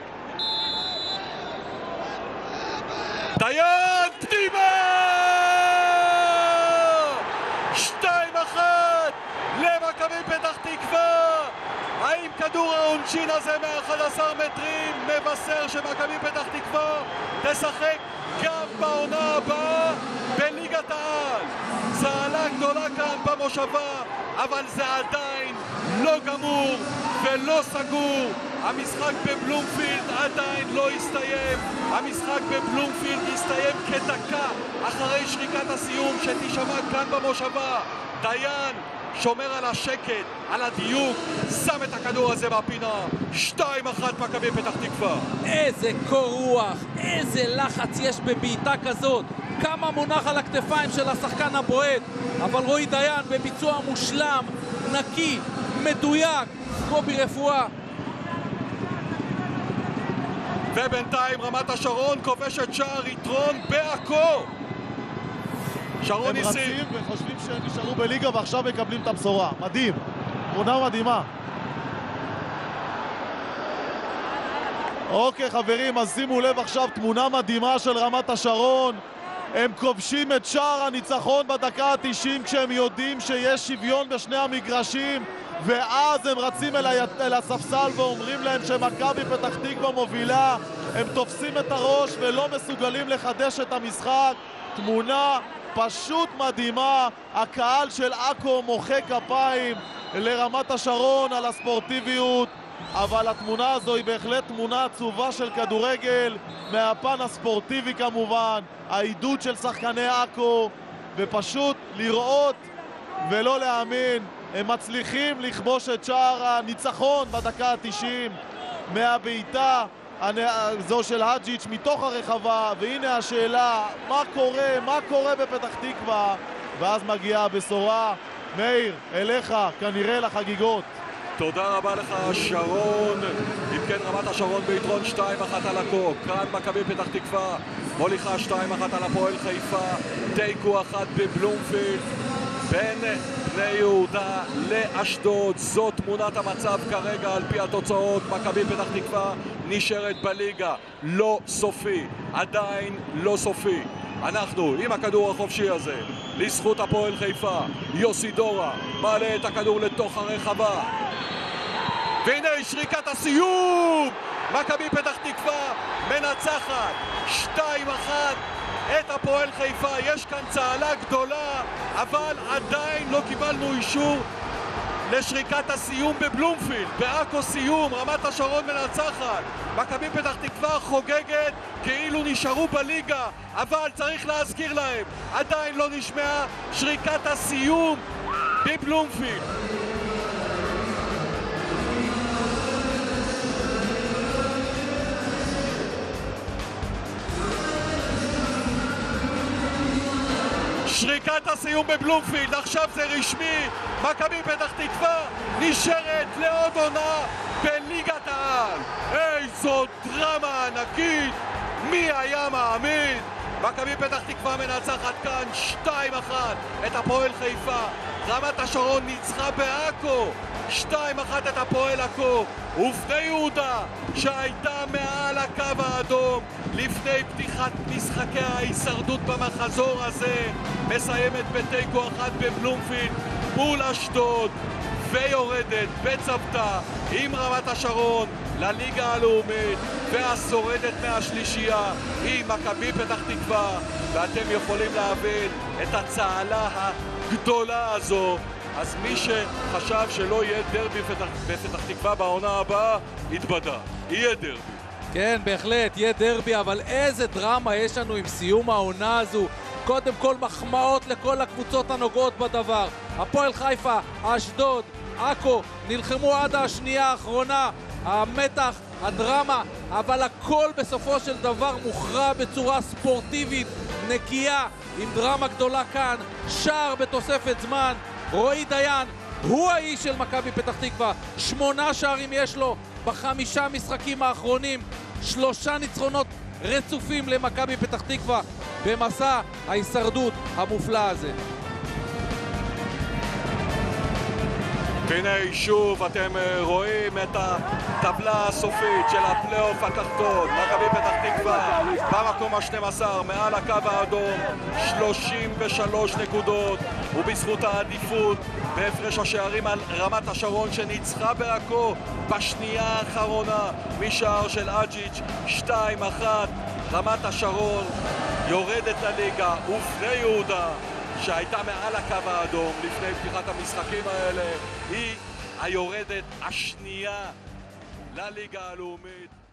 Speaker 1: דיין פנימה! 2-1 למכבי פתח תקווה. האם כדור העונשין הזה מ-11 מטרים מבשר שמכבי פתח תקווה תשחק גם בעונה הבאה בליגת העל? צהלה גדולה כאן במושבה, אבל זה עדיין לא גמור ולא סגור. המשחק בבלומפילד עדיין לא הסתיים. המשחק בבלומפילד יסתיים כדקה אחרי שריקת הסיום שתישמע כאן במושבה. דיין שומר על השקט, על הדיוק, שם את הכדור הזה בפינה. 2-1 מכבי פתח תקווה.
Speaker 2: איזה קור רוח, איזה לחץ יש בבעיטה כזאת. כמה מונח על הכתפיים של השחקן הבועט, אבל רועי דיין בביצוע מושלם, נקי, מדויק. קובי רפואה.
Speaker 1: ובינתיים רמת השרון כובשת שער יתרון בעכו. שרון ניסים.
Speaker 4: הם רצים וחושבים שהם נשארו בליגה ועכשיו מקבלים את הבשורה. מדהים. תמונה מדהימה. אוקיי חברים, אז שימו לב עכשיו, תמונה מדהימה של רמת השרון. הם כובשים את שער הניצחון בדקה ה-90 כשהם יודעים שיש שוויון בשני המגרשים, ואז הם רצים אל הספסל ואומרים להם שמכבי פתח תקווה מובילה. הם תופסים את הראש ולא מסוגלים לחדש את המשחק. תמונה פשוט מדהימה. הקהל של עכו מוחא כפיים לרמת השרון על הספורטיביות, אבל התמונה הזו היא בהחלט תמונה עצובה של כדורגל מהפן הספורטיבי כמובן, העידוד של שחקני עכו, ופשוט לראות ולא להאמין, הם מצליחים לכבוש את שער הניצחון בדקה ה-90 מהבעיטה זו של הג'יץ' מתוך הרחבה. והנה השאלה, מה קורה בפתח תקווה? ואז מגיעה הבשורה. מאיר, אליך, כנראה לחגיגות.
Speaker 1: תודה רבה לך שרון. אם כן, רמת השרון ביתרון 2-1 על עכו. כאן מכבי פתח תקווה מוליכה 2-1 על הפועל חיפה. תיקו 1 בבלומפילד בין בני יהודה לאשדוד. זאת תמונת המצב כרגע על פי התוצאות. מכבי פתח תקווה נשארת בליגה. לא סופי, עדיין לא סופי. אנחנו עם הכדור החופשי הזה לזכות הפועל חיפה. יוסי דורה מעלה את הכדור לתוך הרחבה, והנה שריקת הסיום. מכבי פתח תקווה מנצחת 2-1 את הפועל חיפה. יש כאן צהלה גדולה, אבל עדיין לא קיבלנו אישור לשריקת הסיום בבלומפילד. בעכו סיום, רמת השרון מנצחת. מכבי פתח תקווה חוגגת כאילו נשארו בליגה, אבל צריך להזכיר להם, עדיין לא נשמעה שריקת הסיום בבלומפילד. שריקת הסיום בבלומפילד, עכשיו זה רשמי, מכבי פתח תקווה נשארת לעוד עונה בליגת העל. איזו דרמה ענקית, מי היה מאמין? מכבי פתח תקווה מנצחת כאן 2-1 את הפועל חיפה. רמת השרון ניצחה בעכו 2-1 את הפועל עכו, ובני יהודה שהייתה מעל הקו האדום לפני פתיחת משחקי ההישרדות במחזור הזה מסיימת בתיקו 1 בבלומפילד מול אשדוד ויורדת בצוותא עם רמת השרון לליגה הלאומית, והשורדת מהשלישייה היא מכבי פתח תקווה, ואתם יכולים להבין את הצהלה הגדולה הזו. אז מי שחשב שלא יהיה דרבי בפתח תקווה בעונה הבאה, התבדה, יהיה דרבי.
Speaker 2: כן, בהחלט, יהיה דרבי, אבל איזה דרמה יש לנו עם סיום העונה הזו. קודם כל מחמאות לכל הקבוצות הנוגעות בדבר. הפועל חיפה, אשדוד, עכו, נלחמו עד השנייה האחרונה. המתח, הדרמה, אבל הכל בסופו של דבר מוכרע בצורה ספורטיבית, נקייה, עם דרמה גדולה כאן. שער בתוספת זמן, רועי דיין הוא האיש של מכבי פתח תקווה, 8 שערים יש לו ב5 משחקים האחרונים, 3 ניצחונות רצופים למכבי פתח תקווה במסע ההישרדות המופלא הזה.
Speaker 1: הנה שוב אתם רואים את הטבלה הסופית של הפלייאוף התחתון. מכבי פתח תקווה במקום ה-12 מעל הקו האדום, 33 נקודות, ובזכות העדיפות בהפרש השערים על רמת השרון שניצחה בעכו בשנייה האחרונה משער של אג'יץ' 2-1. רמת השרון יורדת לליגה, ובני יהודה שהייתה מעל הקו האדום לפני פתיחת המשחקים האלה היא היורדת השנייה לליגה הלאומית.